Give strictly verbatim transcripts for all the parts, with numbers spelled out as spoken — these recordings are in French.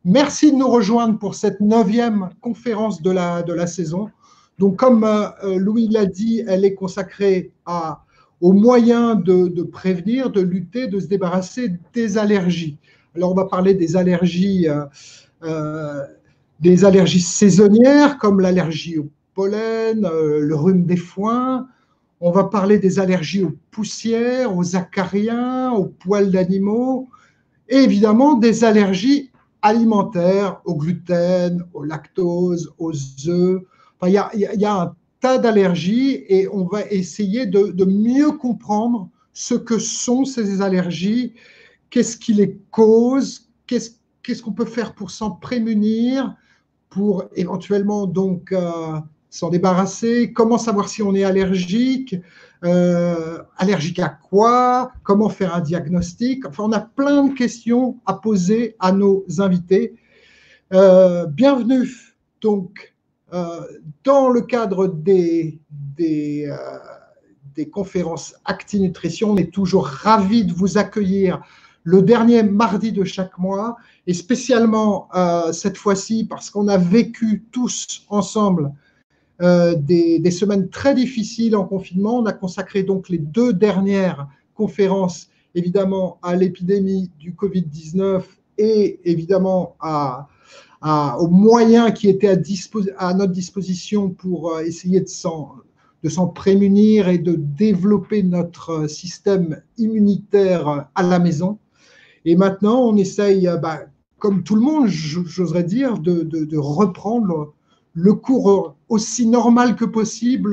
Merci de nous rejoindre pour cette neuvième conférence de la, de la saison. Donc, comme euh, Louis l'a dit, elle est consacrée à, aux moyens de, de prévenir, de lutter, de se débarrasser des allergies. Alors, on va parler des allergies, euh, euh, des allergies saisonnières, comme l'allergie au pollen, euh, le rhume des foins. On va parler des allergies aux poussières, aux acariens, aux poils d'animaux, et évidemment des allergies alimentaires, au gluten, au lactose, aux œufs. Enfin, il y a, il y a un tas d'allergies et on va essayer de, de mieux comprendre ce que sont ces allergies, qu'est-ce qui les cause, qu'est-ce qu'est-ce qu'on peut faire pour s'en prémunir, pour éventuellement donc euh, s'en débarrasser, comment savoir si on est allergique, euh, allergique à quoi, comment faire un diagnostic. Enfin, on a plein de questions à poser à nos invités. Euh, bienvenue donc euh, dans le cadre des, des, euh, des conférences ActiNutrition. On est toujours ravis de vous accueillir le dernier mardi de chaque mois, et spécialement euh, cette fois-ci parce qu'on a vécu tous ensemble euh, des, des semaines très difficiles en confinement. On a consacré donc les deux dernières conférences évidemment à l'épidémie du Covid dix-neuf et évidemment à, à, aux moyens qui étaient à, dispo- à notre disposition pour euh, essayer de s'en de s'en prémunir et de développer notre système immunitaire à la maison. Et maintenant, on essaye, bah, comme tout le monde, j'oserais dire, de, de, de reprendre le cours aussi normal que possible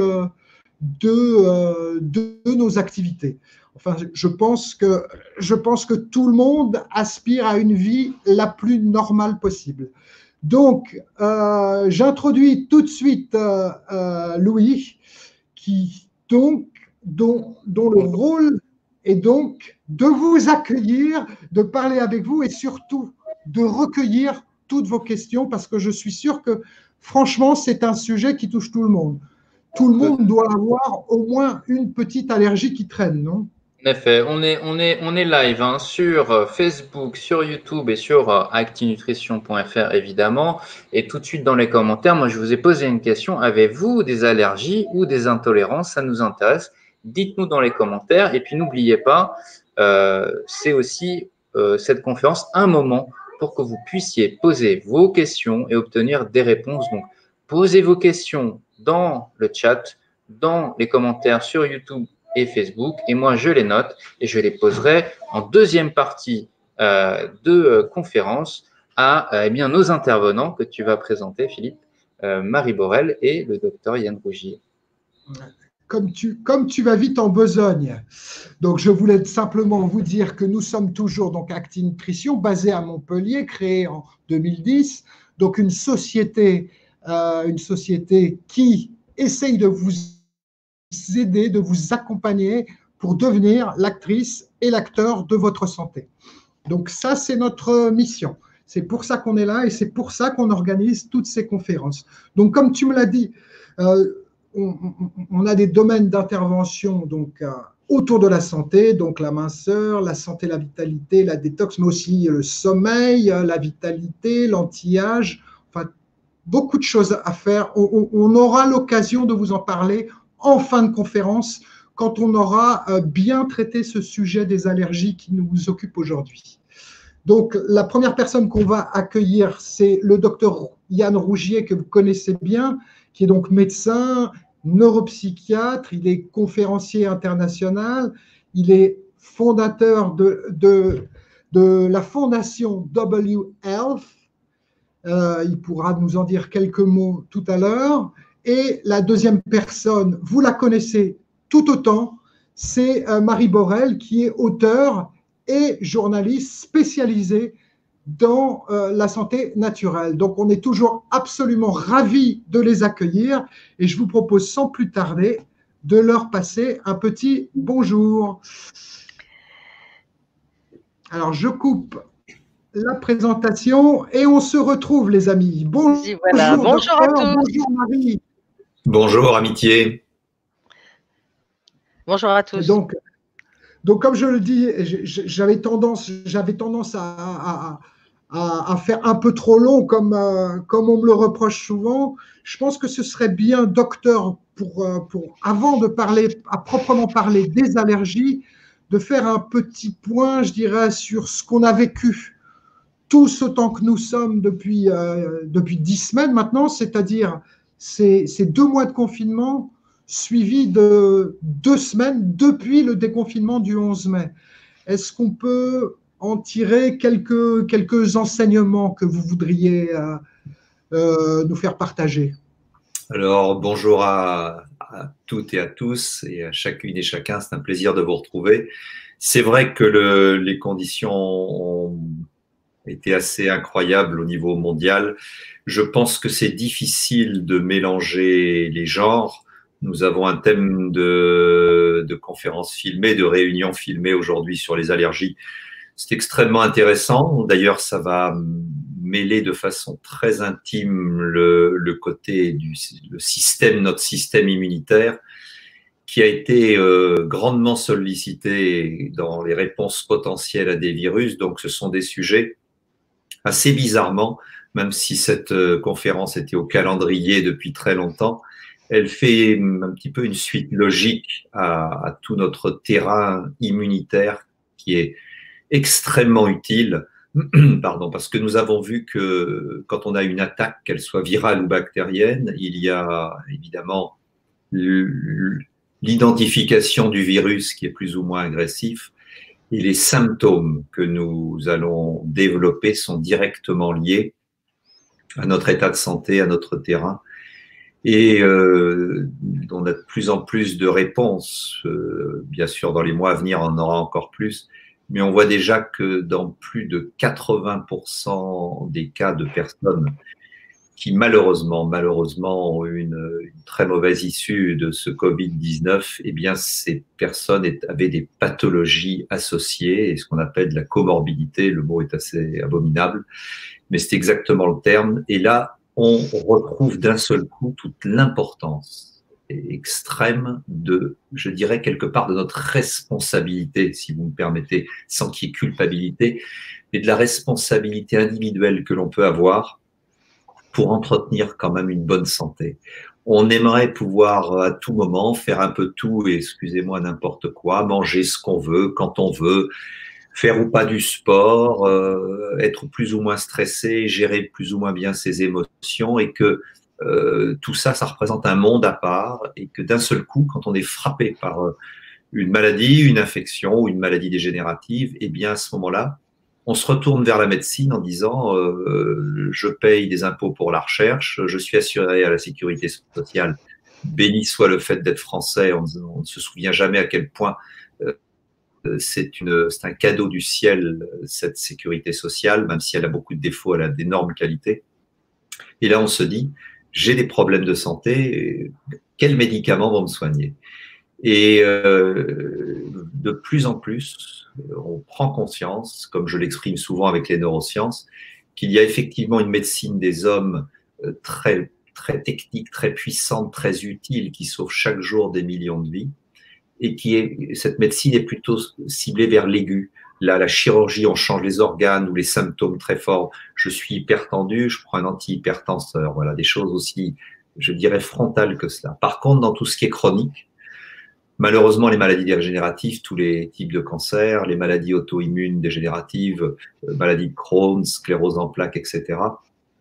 de, de, de nos activités. Enfin, je pense, que, je pense que tout le monde aspire à une vie la plus normale possible. Donc, euh, j'introduis tout de suite euh, euh, Louis, qui, donc, dont, dont le rôle est donc de vous accueillir, de parler avec vous et surtout de recueillir toutes vos questions parce que je suis sûr que franchement, c'est un sujet qui touche tout le monde. Tout le monde doit avoir au moins une petite allergie qui traîne, non? En effet, on est, on est, on est live hein, sur Facebook, sur YouTube et sur actinutrition point F R évidemment. Et tout de suite dans les commentaires, moi je vous ai posé une question. Avez-vous des allergies ou des intolérances? Ça nous intéresse. Dites-nous dans les commentaires. Et puis n'oubliez pas, euh, c'est aussi euh, cette conférence un moment pour que vous puissiez poser vos questions et obtenir des réponses. Donc, posez vos questions dans le chat, dans les commentaires sur YouTube et Facebook, et moi je les note et je les poserai en deuxième partie euh, de euh, conférence à euh, eh bien, nos intervenants que tu vas présenter, Philippe, euh, Marie Borel et le docteur Yann Rougier. Comme tu, comme tu vas vite en besogne. Donc, je voulais simplement vous dire que nous sommes toujours donc ActiNutrition, basée à Montpellier, créée en deux mille dix. Donc, une société, euh, une société qui essaye de vous aider, de vous accompagner pour devenir l'actrice et l'acteur de votre santé. Donc, ça, c'est notre mission. C'est pour ça qu'on est là et c'est pour ça qu'on organise toutes ces conférences. Donc, comme tu me l'as dit, euh, on, on, a des domaines d'intervention donc euh, autour de la santé, donc la minceur, la santé, la vitalité, la détox, mais aussi le sommeil, la vitalité, l'anti-âge, enfin beaucoup de choses à faire. On, on aura l'occasion de vous en parler en fin de conférence quand on aura bien traité ce sujet des allergies qui nous occupe aujourd'hui. Donc, la première personne qu'on va accueillir, c'est le docteur Yann Rougier, que vous connaissez bien, qui est donc médecin, neuropsychiatre, il est conférencier international, il est fondateur de, de, de la fondation W Health. Euh, il pourra nous en dire quelques mots tout à l'heure. Et la deuxième personne, vous la connaissez tout autant, c'est euh, Marie Borel, qui est auteure et journaliste spécialisée dans euh, la santé naturelle. Donc, on est toujours absolument ravis de les accueillir et je vous propose sans plus tarder de leur passer un petit bonjour. Alors, je coupe la présentation et on se retrouve, les amis. Bonjour, voilà. Bonjour docteur, à tous. Bonjour, Marie. Bonjour, amitié. Bonjour à tous. Donc, donc comme je le dis, j'avais tendance, j'avais tendance à, à, à, à faire un peu trop long, comme, euh, comme on me le reproche souvent. Je pense que ce serait bien, docteur, pour, euh, pour, avant de parler, à proprement parler des allergies, de faire un petit point, je dirais, sur ce qu'on a vécu tous autant que nous sommes depuis, euh, depuis dix semaines maintenant, c'est-à-dire ces, ces deux mois de confinement suivis de deux semaines depuis le déconfinement du onze mai. Est-ce qu'on peut en tirer quelques, quelques enseignements que vous voudriez euh, euh, nous faire partager? Alors, bonjour à, à toutes et à tous et à chacune et chacun. C'est un plaisir de vous retrouver. C'est vrai que le, les conditions ont été assez incroyables au niveau mondial. Je pense que c'est difficile de mélanger les genres. Nous avons un thème de, de conférence filmée, de réunion filmée aujourd'hui sur les allergies. C'est extrêmement intéressant. D'ailleurs, ça va mêler de façon très intime le, le côté du le système, notre système immunitaire, qui a été euh, grandement sollicité dans les réponses potentielles à des virus. Donc, ce sont des sujets assez bizarrement, même si cette euh, conférence était au calendrier depuis très longtemps, elle fait un petit peu une suite logique à, à tout notre terrain immunitaire qui est extrêmement utile, pardon, parce que nous avons vu que quand on a une attaque, qu'elle soit virale ou bactérienne, il y a évidemment l'identification du virus qui est plus ou moins agressif, et les symptômes que nous allons développer sont directement liés à notre état de santé, à notre terrain. Et euh, on a de plus en plus de réponses. Euh, bien sûr, dans les mois à venir, on en aura encore plus. Mais on voit déjà que dans plus de quatre-vingts pour cent des cas de personnes qui malheureusement, malheureusement ont une, une très mauvaise issue de ce Covid dix-neuf, eh bien, ces personnes avaient des pathologies associées, et ce qu'on appelle de la comorbidité. Le mot est assez abominable, mais c'est exactement le terme. Et là, on retrouve d'un seul coup toute l'importance extrême de, je dirais, quelque part de notre responsabilité, si vous me permettez, sans qu'il y ait culpabilité, mais de la responsabilité individuelle que l'on peut avoir pour entretenir quand même une bonne santé. On aimerait pouvoir à tout moment faire un peu tout, et excusez-moi, n'importe quoi, manger ce qu'on veut, quand on veut, faire ou pas du sport, euh, être plus ou moins stressé, gérer plus ou moins bien ses émotions, et que euh, tout ça, ça représente un monde à part, et que d'un seul coup, quand on est frappé par une maladie, une infection ou une maladie dégénérative, eh bien à ce moment-là, on se retourne vers la médecine en disant euh, je paye des impôts pour la recherche, je suis assuré à la sécurité sociale, béni soit le fait d'être français, on, on ne se souvient jamais à quel point euh, c'est une, c'est un cadeau du ciel, cette sécurité sociale, même si elle a beaucoup de défauts, elle a d'énormes qualités. Et là, on se dit, j'ai des problèmes de santé, quels médicaments vont me soigner? Et euh, de plus en plus, on prend conscience, comme je l'exprime souvent avec les neurosciences, qu'il y a effectivement une médecine des hommes très, très technique, très puissante, très utile, qui sauve chaque jour des millions de vies, et qui est, cette médecine est plutôt ciblée vers l'aigu. Là, la chirurgie, on change les organes ou les symptômes très forts. Je suis hypertendu, je prends un antihypertenseur. Voilà, des choses aussi, je dirais, frontales que cela. Par contre, dans tout ce qui est chronique, malheureusement, les maladies dégénératives, tous les types de cancers, les maladies auto-immunes dégénératives, euh, maladies de Crohn, sclérose en plaques, et cetera,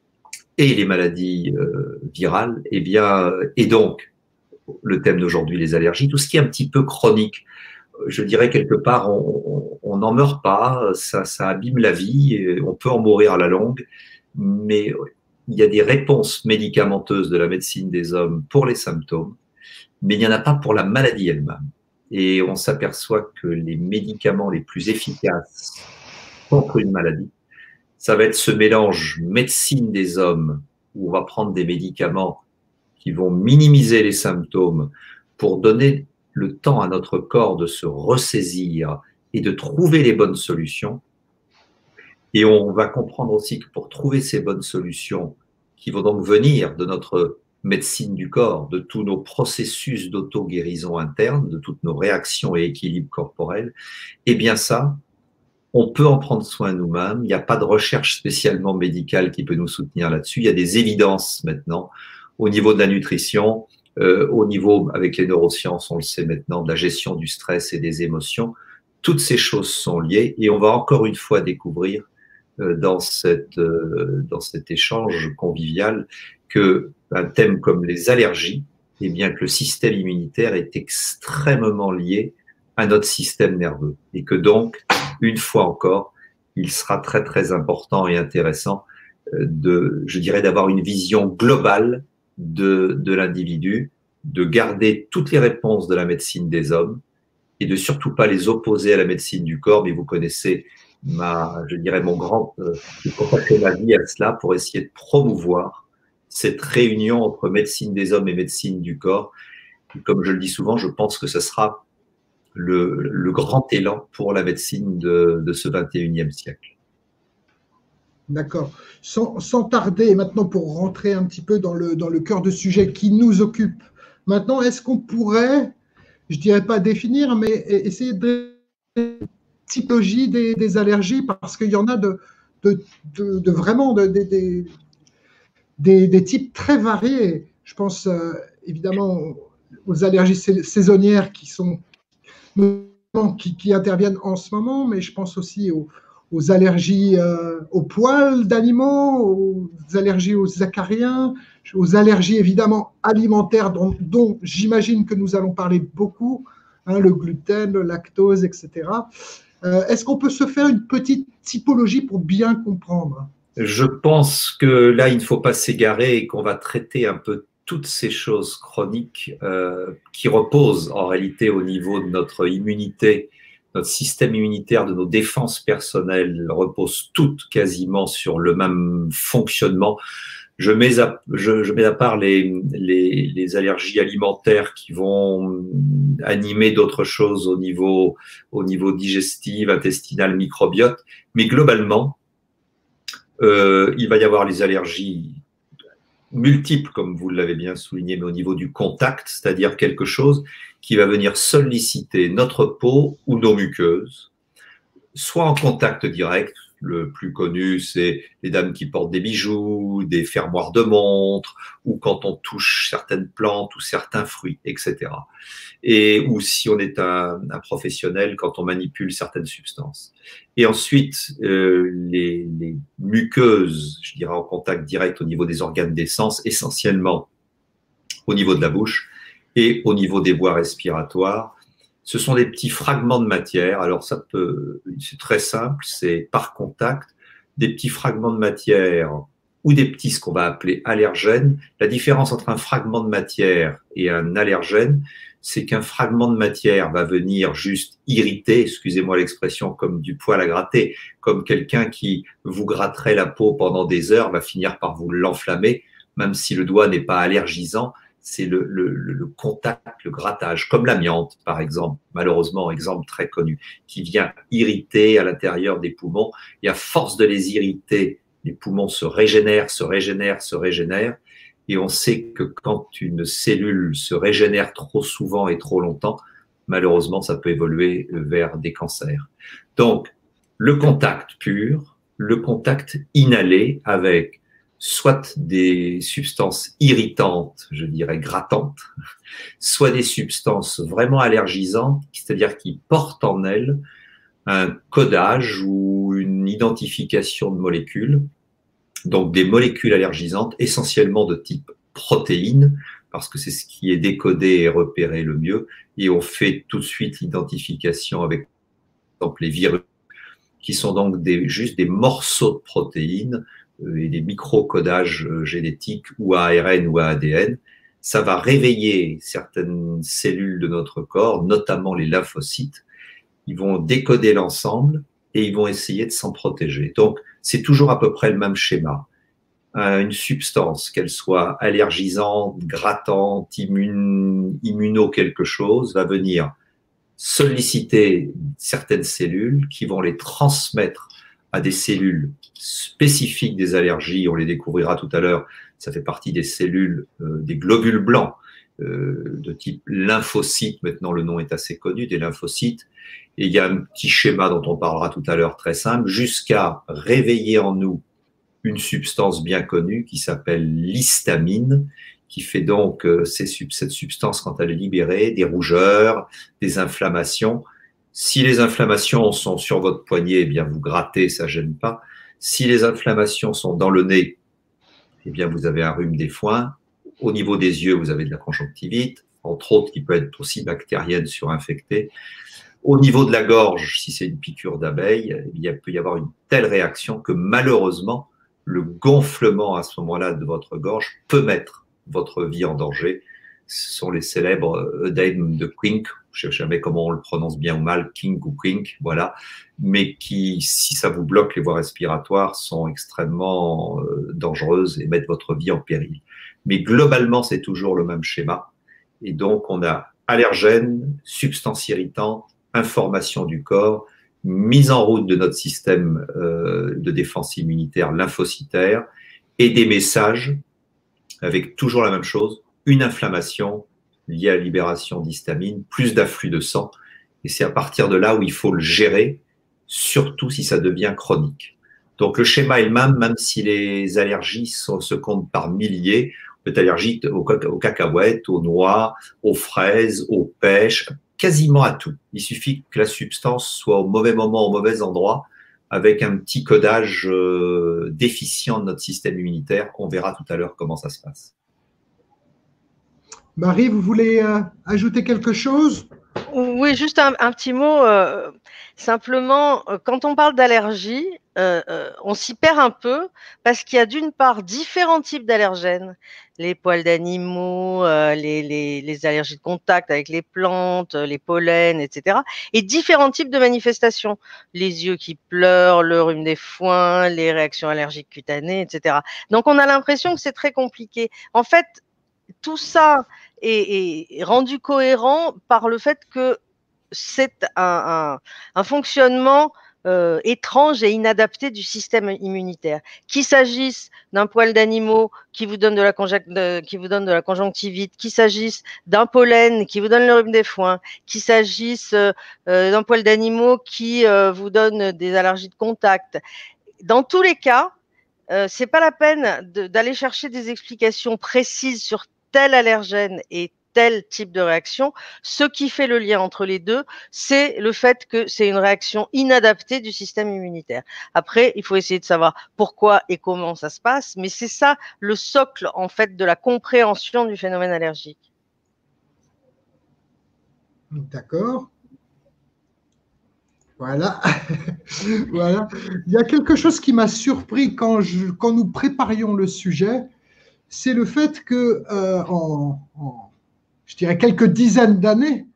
et les maladies euh, virales, eh bien, et donc, le thème d'aujourd'hui, les allergies, tout ce qui est un petit peu chronique, je dirais quelque part, on n'en meurt pas, ça, ça abîme la vie, on peut en mourir à la longue, mais il y a des réponses médicamenteuses de la médecine des hommes pour les symptômes, mais il n'y en a pas pour la maladie elle-même. Et on s'aperçoit que les médicaments les plus efficaces contre une maladie, ça va être ce mélange médecine des hommes, où on va prendre des médicaments qui vont minimiser les symptômes pour donner le temps à notre corps de se ressaisir et de trouver les bonnes solutions. Et on va comprendre aussi que pour trouver ces bonnes solutions, qui vont donc venir de notre médecine du corps, de tous nos processus d'auto-guérison interne, de toutes nos réactions et équilibres corporels, eh bien ça, On peut en prendre soin nous-mêmes. Il n'y a pas de recherche spécialement médicale qui peut nous soutenir là-dessus. Il y a des évidences maintenant au niveau de la nutrition, euh, au niveau, avec les neurosciences, on le sait maintenant, de la gestion du stress et des émotions. Toutes ces choses sont liées et on va encore une fois découvrir euh, dans, cette, euh, dans cet échange convivial que un thème comme les allergies, eh bien que le système immunitaire est extrêmement lié à notre système nerveux et que donc, une fois encore, il sera très très important et intéressant de, je dirais, d'avoir une vision globale de, de l'individu, de garder toutes les réponses de la médecine des hommes et de surtout pas les opposer à la médecine du corps. Mais vous connaissez ma, je dirais, mon grand, euh, j'ai consacré ma vie à cela pour essayer de promouvoir cette réunion entre médecine des hommes et médecine du corps. Et comme je le dis souvent, je pense que ce sera Le, le grand élan pour la médecine de, de ce vingt et unième siècle. D'accord. Sans, sans tarder, maintenant pour rentrer un petit peu dans le, dans le cœur de sujet qui nous occupe, maintenant, est-ce qu'on pourrait, je ne dirais pas définir, mais essayer de typologie des, des allergies, parce qu'il y en a de, de, de, de vraiment de, de, de, des, des types très variés. Je pense euh, évidemment aux allergies saisonnières qui sont Qui, qui interviennent en ce moment, mais je pense aussi aux, aux allergies euh, aux poils d'animaux, aux allergies aux acariens, aux allergies évidemment alimentaires dont, dont j'imagine que nous allons parler beaucoup, hein, le gluten, le lactose, et cetera. Euh, est-ce qu'on peut se faire une petite typologie pour bien comprendre? Je pense que là, il ne faut pas s'égarer et qu'on va traiter un peu toutes ces choses chroniques euh, qui reposent en réalité au niveau de notre immunité, notre système immunitaire, de nos défenses personnelles, reposent toutes quasiment sur le même fonctionnement. Je mets à, je, je mets à part les, les, les allergies alimentaires qui vont animer d'autres choses au niveau, au niveau digestif, intestinal, microbiote, mais globalement, euh, il va y avoir les allergies multiples, comme vous l'avez bien souligné, mais au niveau du contact, c'est-à-dire quelque chose qui va venir solliciter notre peau ou nos muqueuses, soit en contact direct. Le plus connu, c'est les dames qui portent des bijoux, des fermoirs de montres, ou quand on touche certaines plantes ou certains fruits, et cetera. Et ou si on est un, un professionnel, quand on manipule certaines substances. Et ensuite, euh, les, les muqueuses, je dirais en contact direct au niveau des organes des sens, essentiellement au niveau de la bouche et au niveau des voies respiratoires. Ce sont des petits fragments de matière. Alors ça peut, c'est très simple, c'est par contact, des petits fragments de matière ou des petits, ce qu'on va appeler allergènes. La différence entre un fragment de matière et un allergène, c'est qu'un fragment de matière va venir juste irriter, excusez-moi l'expression, comme du poil à gratter, comme quelqu'un qui vous gratterait la peau pendant des heures, va finir par vous l'enflammer, même si le doigt n'est pas allergisant. C'est le, le, le contact, le grattage, comme l'amiante, par exemple, malheureusement, exemple très connu, qui vient irriter à l'intérieur des poumons. Et à force de les irriter, les poumons se régénèrent, se régénèrent, se régénèrent. Et on sait que quand une cellule se régénère trop souvent et trop longtemps, malheureusement, ça peut évoluer vers des cancers. Donc, le contact pur, le contact inhalé avec soit des substances irritantes, je dirais grattantes, soit des substances vraiment allergisantes, c'est-à-dire qui portent en elles un codage ou une identification de molécules, donc des molécules allergisantes essentiellement de type protéines, parce que c'est ce qui est décodé et repéré le mieux, et on fait tout de suite l'identification avec, par exemple, les virus, qui sont donc des, juste des morceaux de protéines et des micro-codages génétiques ou A R N ou A D N. Ça va réveiller certaines cellules de notre corps, notamment les lymphocytes. Ils vont décoder l'ensemble et ils vont essayer de s'en protéger. Donc, c'est toujours à peu près le même schéma. Une substance, qu'elle soit allergisante, grattante, immune, immuno quelque chose, va venir solliciter certaines cellules qui vont les transmettre à des cellules spécifiques des allergies. On les découvrira tout à l'heure. Ça fait partie des cellules, euh, des globules blancs, euh, de type lymphocyte. Maintenant, le nom est assez connu, des lymphocytes. Et il y a un petit schéma dont on parlera tout à l'heure, très simple, jusqu'à réveiller en nous une substance bien connue qui s'appelle l'histamine, qui fait donc euh, ces, cette substance, quand elle est libérée, des rougeurs, des inflammations. Si les inflammations sont sur votre poignet, eh bien vous grattez, ça gêne pas. Si les inflammations sont dans le nez, eh bien vous avez un rhume des foins. Au niveau des yeux, vous avez de la conjonctivite, entre autres, qui peut être aussi bactérienne surinfectée. Au niveau de la gorge, si c'est une piqûre d'abeille, il peut y avoir une telle réaction que malheureusement, le gonflement à ce moment-là de votre gorge peut mettre votre vie en danger. Ce sont les célèbres œdèmes de Quincke, je ne sais jamais comment on le prononce bien ou mal, King ou Quincke, voilà, mais qui, si ça vous bloque les voies respiratoires, sont extrêmement euh, dangereuses et mettent votre vie en péril. Mais globalement, c'est toujours le même schéma. Et donc, on a allergènes, substances irritantes, information du corps, mise en route de notre système euh, de défense immunitaire lymphocytaire et des messages avec toujours la même chose, une inflammation liée à la libération d'histamine, plus d'afflux de sang. Et c'est à partir de là où il faut le gérer, surtout si ça devient chronique. Donc le schéma est le même, même si les allergies sont, se comptent par milliers. On peut être allergique aux, aux cacahuètes, aux noix, aux fraises, aux pêches, quasiment à tout. Il suffit que la substance soit au mauvais moment, au mauvais endroit, avec un petit codage euh, déficient de notre système immunitaire. On verra tout à l'heure comment ça se passe. Marie, vous voulez euh, ajouter quelque chose? Oui, juste un, un petit mot. Euh, simplement, quand on parle d'allergie, euh, euh, on s'y perd un peu parce qu'il y a d'une part différents types d'allergènes, les poils d'animaux, euh, les, les, les allergies de contact avec les plantes, les pollens, et cetera. Et différents types de manifestations, les yeux qui pleurent, le rhume des foins, les réactions allergiques cutanées, et cetera. Donc, on a l'impression que c'est très compliqué. En fait, tout ça est, est rendu cohérent par le fait que c'est un, un, un fonctionnement euh, étrange et inadapté du système immunitaire. Qu'il s'agisse d'un poil d'animaux qui vous donne de la de, qui vous donne de la conjonctivite, qu'il s'agisse d'un pollen qui vous donne le rhume des foins, qu'il s'agisse euh, d'un poil d'animaux qui euh, vous donne des allergies de contact. Dans tous les cas, euh, c'est pas la peine d'aller chercher des explications précises sur tel allergène et tel type de réaction. Ce qui fait le lien entre les deux, c'est le fait que c'est une réaction inadaptée du système immunitaire. Après, il faut essayer de savoir pourquoi et comment ça se passe, mais c'est ça le socle en fait de la compréhension du phénomène allergique. D'accord. Voilà. Voilà. Il y a quelque chose qui m'a surpris quand, je, quand nous préparions le sujet, c'est le fait que euh, en, en, je dirais, quelques dizaines d'années,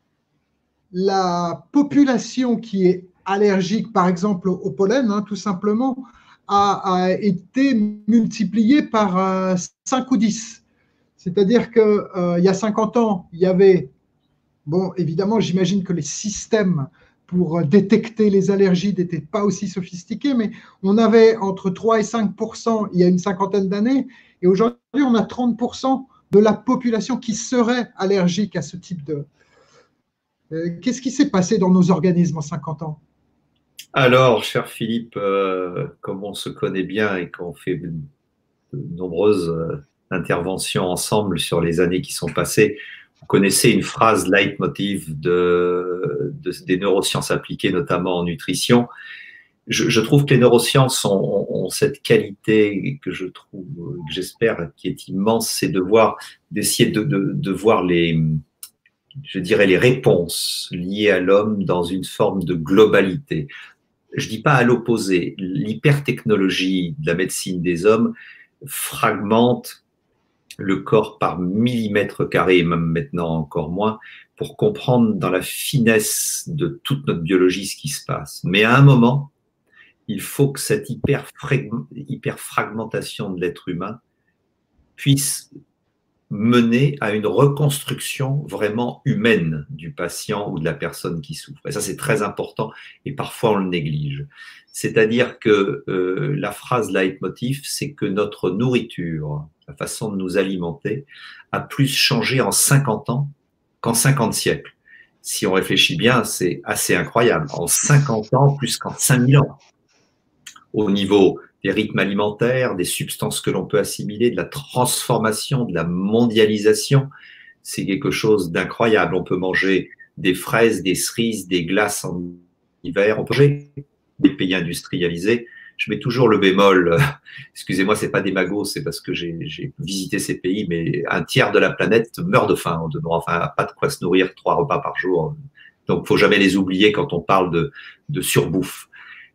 la population qui est allergique, par exemple, au pollen, hein, tout simplement, a, a été multipliée par euh, cinq ou dix. C'est-à-dire qu'il euh, y a cinquante ans, il y avait, bon, évidemment, j'imagine que les systèmes pour détecter les allergies n'étaient pas aussi sophistiqués, mais on avait entre trois et cinq pour cent il y a une cinquantaine d'années, et aujourd'hui, on a trente pour cent de la population qui serait allergique à ce type de... Euh, Qu'est-ce qui s'est passé dans nos organismes en cinquante ans? Alors, cher Philippe, euh, comme on se connaît bien et qu'on fait de nombreuses euh, interventions ensemble sur les années qui sont passées, vous connaissez une phrase leitmotiv de, de, des neurosciences appliquées, notamment en nutrition. Je, je trouve que les neurosciences ont, ont cette qualité que je trouve, que j'espère, qui est immense, c'est de voir, d'essayer de, de, de voir les, je dirais, les réponses liées à l'homme dans une forme de globalité. Je dis pas à l'opposé. L'hypertechnologie de la médecine des hommes fragmente le corps par millimètre carré, et même maintenant encore moins, pour comprendre dans la finesse de toute notre biologie ce qui se passe. Mais à un moment, il faut que cette hyperfragmentation de l'être humain puisse mener à une reconstruction vraiment humaine du patient ou de la personne qui souffre. Et ça, c'est très important et parfois on le néglige. C'est-à-dire que euh, la phrase leitmotiv, c'est que notre nourriture la façon de nous alimenter, a plus changé en cinquante ans qu'en cinquante siècles. Si on réfléchit bien, c'est assez incroyable. En cinquante ans, plus qu'en cinq mille ans. Au niveau des rythmes alimentaires, des substances que l'on peut assimiler, de la transformation, de la mondialisation, c'est quelque chose d'incroyable. On peut manger des fraises, des cerises, des glaces en hiver, on peut manger des pays industrialisés. Je mets toujours le bémol, euh, excusez-moi, c'est pas démago, c'est parce que j'ai visité ces pays, mais un tiers de la planète meurt de faim, on demeure, enfin, pas de quoi se nourrir trois repas par jour. Donc, faut jamais les oublier quand on parle de, de surbouffe.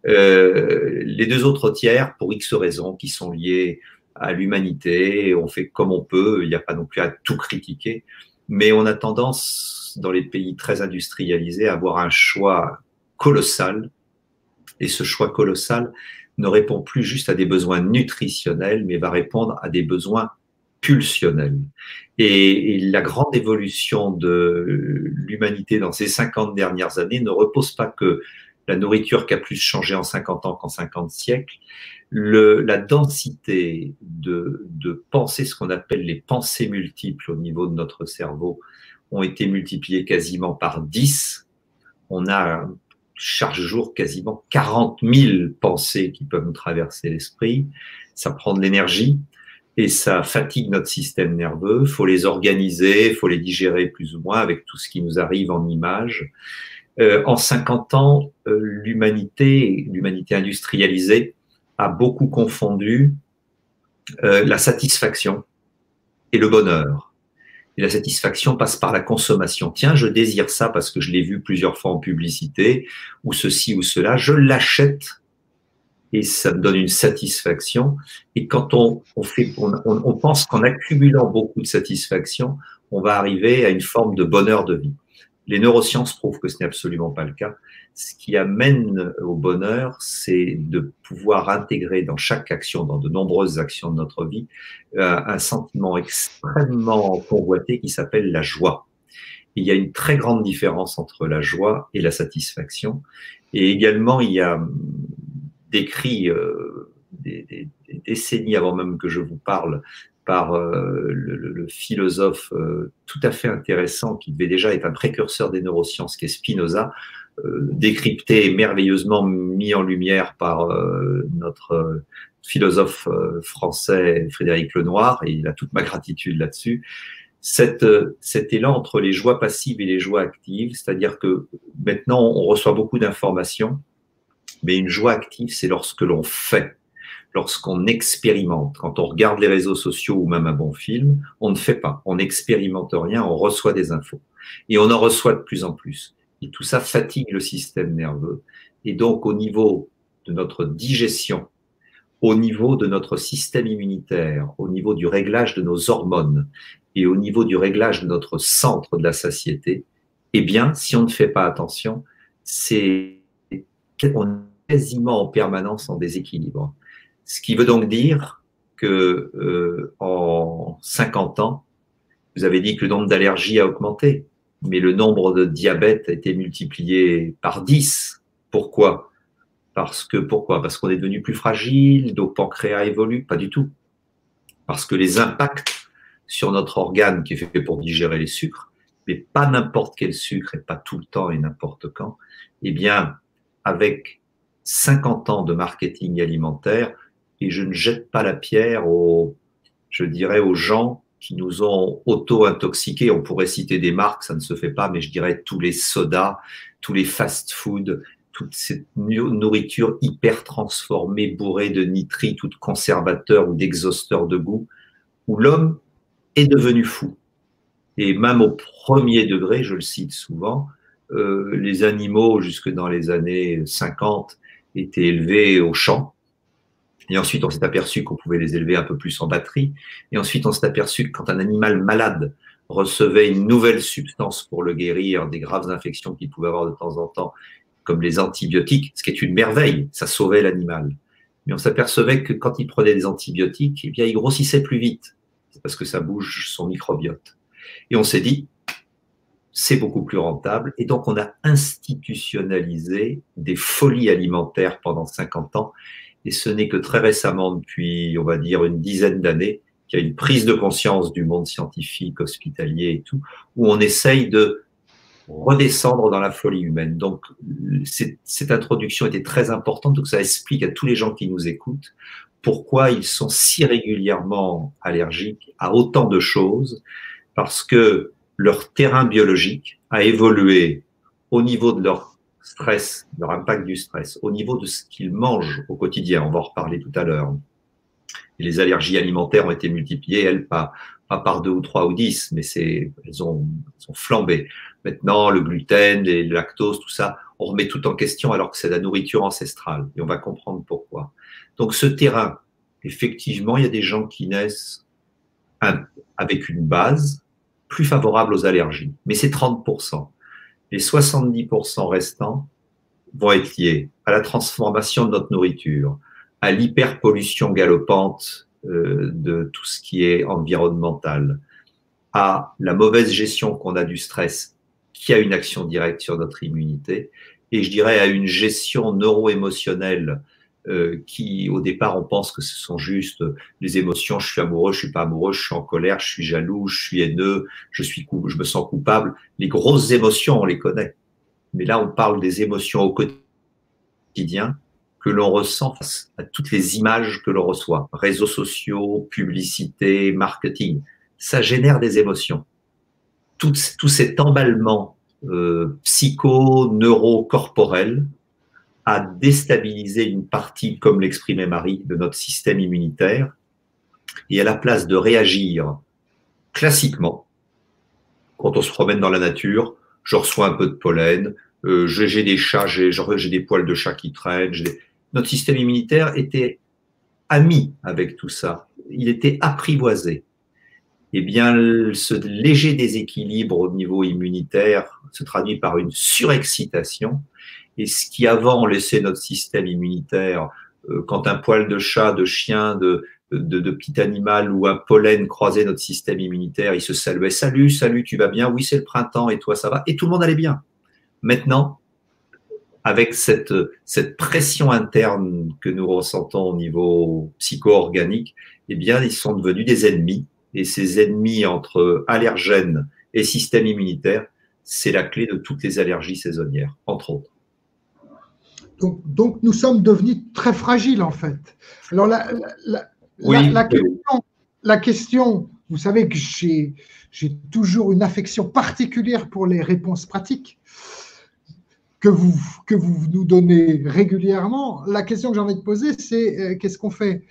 Euh, les deux autres tiers, pour X raisons, qui sont liées à l'humanité, on fait comme on peut, il n'y a pas non plus à tout critiquer, mais on a tendance, dans les pays très industrialisés, à avoir un choix colossal, et ce choix colossal ne répond plus juste à des besoins nutritionnels, mais va répondre à des besoins pulsionnels. Et, et la grande évolution de l'humanité dans ces cinquante dernières années ne repose pas que la nourriture qui a plus changé en cinquante ans qu'en cinquante siècles, le, la densité de, de pensées, ce qu'on appelle les pensées multiples au niveau de notre cerveau, ont été multipliées quasiment par dix. On a chaque jour quasiment quarante mille pensées qui peuvent nous traverser l'esprit. Ça prend de l'énergie et ça fatigue notre système nerveux. Il faut les organiser, il faut les digérer plus ou moins avec tout ce qui nous arrive en images. Euh, en cinquante ans, euh, l'humanité, l'humanité industrialisée a beaucoup confondu euh, la satisfaction et le bonheur. Et la satisfaction passe par la consommation. Tiens, je désire ça parce que je l'ai vu plusieurs fois en publicité, ou ceci ou cela, je l'achète et ça me donne une satisfaction. Et quand on, on, fait, on, on pense qu'en accumulant beaucoup de satisfaction, on va arriver à une forme de bonheur de vie. Les neurosciences prouvent que ce n'est absolument pas le cas. Ce qui amène au bonheur, c'est de pouvoir intégrer dans chaque action, dans de nombreuses actions de notre vie, euh, un sentiment extrêmement convoité qui s'appelle la joie. Il y a une très grande différence entre la joie et la satisfaction. Et également, il y a décrit euh, des, des, des décennies avant même que je vous parle, par euh, le, le philosophe euh, tout à fait intéressant qui devait déjà être un précurseur des neurosciences, qui est Spinoza, euh, décrypté et merveilleusement mis en lumière par euh, notre euh, philosophe euh, français Frédéric Lenoir, et il a toute ma gratitude là-dessus. Cette, euh, cet élan entre les joies passives et les joies actives, c'est-à-dire que maintenant on reçoit beaucoup d'informations, mais une joie active, c'est lorsque l'on fait. Lorsqu'on expérimente, quand on regarde les réseaux sociaux ou même un bon film, on ne fait pas, on n'expérimente rien, on reçoit des infos. Et on en reçoit de plus en plus. Et tout ça fatigue le système nerveux. Et donc, au niveau de notre digestion, au niveau de notre système immunitaire, au niveau du réglage de nos hormones et au niveau du réglage de notre centre de la satiété, eh bien, si on ne fait pas attention, c'est on est quasiment en permanence en déséquilibre. Ce qui veut donc dire que euh, en cinquante ans, vous avez dit que le nombre d'allergies a augmenté, mais le nombre de diabète a été multiplié par dix. Pourquoi? Parce que pourquoi? Parce qu'on est devenu plus fragile, nos pancréas évoluent? Pas du tout. Parce que les impacts sur notre organe qui est fait pour digérer les sucres, mais pas n'importe quel sucre et pas tout le temps et n'importe quand, eh bien, avec cinquante ans de marketing alimentaire, et je ne jette pas la pierre aux, je dirais, aux gens qui nous ont auto-intoxiqués. On pourrait citer des marques, ça ne se fait pas, mais je dirais tous les sodas, tous les fast-food, toute cette nourriture hyper transformée, bourrée de nitrites ou de conservateurs ou d'exhausteurs de goût, où l'homme est devenu fou. Et même au premier degré, je le cite souvent, euh, les animaux, jusque dans les années cinquante, étaient élevés au champ. Et ensuite, on s'est aperçu qu'on pouvait les élever un peu plus en batterie. Et ensuite, on s'est aperçu que quand un animal malade recevait une nouvelle substance pour le guérir des graves infections qu'il pouvait avoir de temps en temps, comme les antibiotiques, ce qui est une merveille, ça sauvait l'animal. Mais on s'apercevait que quand il prenait des antibiotiques, eh bien, il grossissait plus vite. C'est parce que ça bouge son microbiote. Et on s'est dit, c'est beaucoup plus rentable. Et donc, on a institutionnalisé des folies alimentaires pendant cinquante ans. Et ce n'est que très récemment, depuis, on va dire, une dizaine d'années, qu'il y a une prise de conscience du monde scientifique, hospitalier et tout, où on essaye de redescendre dans la folie humaine. Donc, cette introduction était très importante, donc ça explique à tous les gens qui nous écoutent pourquoi ils sont si régulièrement allergiques à autant de choses, parce que leur terrain biologique a évolué au niveau de leur stress, leur impact du stress, au niveau de ce qu'ils mangent au quotidien. On va en reparler tout à l'heure. Et les allergies alimentaires ont été multipliées, elles, pas, pas par deux ou trois ou dix, mais c'est, elles ont, elles ont flambé. Maintenant, le gluten, les lactoses, tout ça, on remet tout en question alors que c'est la nourriture ancestrale. Et on va comprendre pourquoi. Donc, ce terrain, effectivement, il y a des gens qui naissent un, avec une base plus favorable aux allergies. Mais c'est trente pour cent. Les soixante-dix pour cent restants vont être liés à la transformation de notre nourriture, à l'hyperpollution galopante euh, de tout ce qui est environnemental, à la mauvaise gestion qu'on a du stress, qui a une action directe sur notre immunité, et je dirais à une gestion neuro-émotionnelle euh, qui, au départ, on pense que ce sont juste les émotions, je suis amoureux, je suis pas amoureux, je suis en colère, je suis jaloux, je suis haineux, je, suis coup, je me sens coupable. Les grosses émotions, on les connaît. Mais là, on parle des émotions au quotidien que l'on ressent face à toutes les images que l'on reçoit. Réseaux sociaux, publicité, marketing, ça génère des émotions. Tout, tout cet emballement euh, psycho-neuro-corporel a déstabilisé une partie, comme l'exprimait Marie, de notre système immunitaire. Et à la place de réagir classiquement, quand on se promène dans la nature, je reçois un peu de pollen, euh, j'ai des chats, j'ai des poils de chat qui traînent. Des... Notre système immunitaire était ami avec tout ça. Il était apprivoisé. Eh bien, ce léger déséquilibre au niveau immunitaire se traduit par une surexcitation. Et ce qui avant laissait notre système immunitaire, euh, quand un poil de chat, de chien, de, de, de petit animal ou un pollen croisait notre système immunitaire, il se saluait. Salut, salut, tu vas bien? Oui, c'est le printemps et toi, ça va? Et tout le monde allait bien. Maintenant, avec cette, cette pression interne que nous ressentons au niveau psycho-organique, eh bien, ils sont devenus des ennemis. Et ces ennemis entre allergènes et système immunitaire, c'est la clé de toutes les allergies saisonnières, entre autres. Donc, donc nous sommes devenus très fragiles, en fait. Alors, la, la, la, oui, la, la, question, la question, vous savez que j'ai toujours une affection particulière pour les réponses pratiques que vous, que vous nous donnez régulièrement. La question que j'ai envie de poser, c'est euh, qu'est-ce qu'on fait?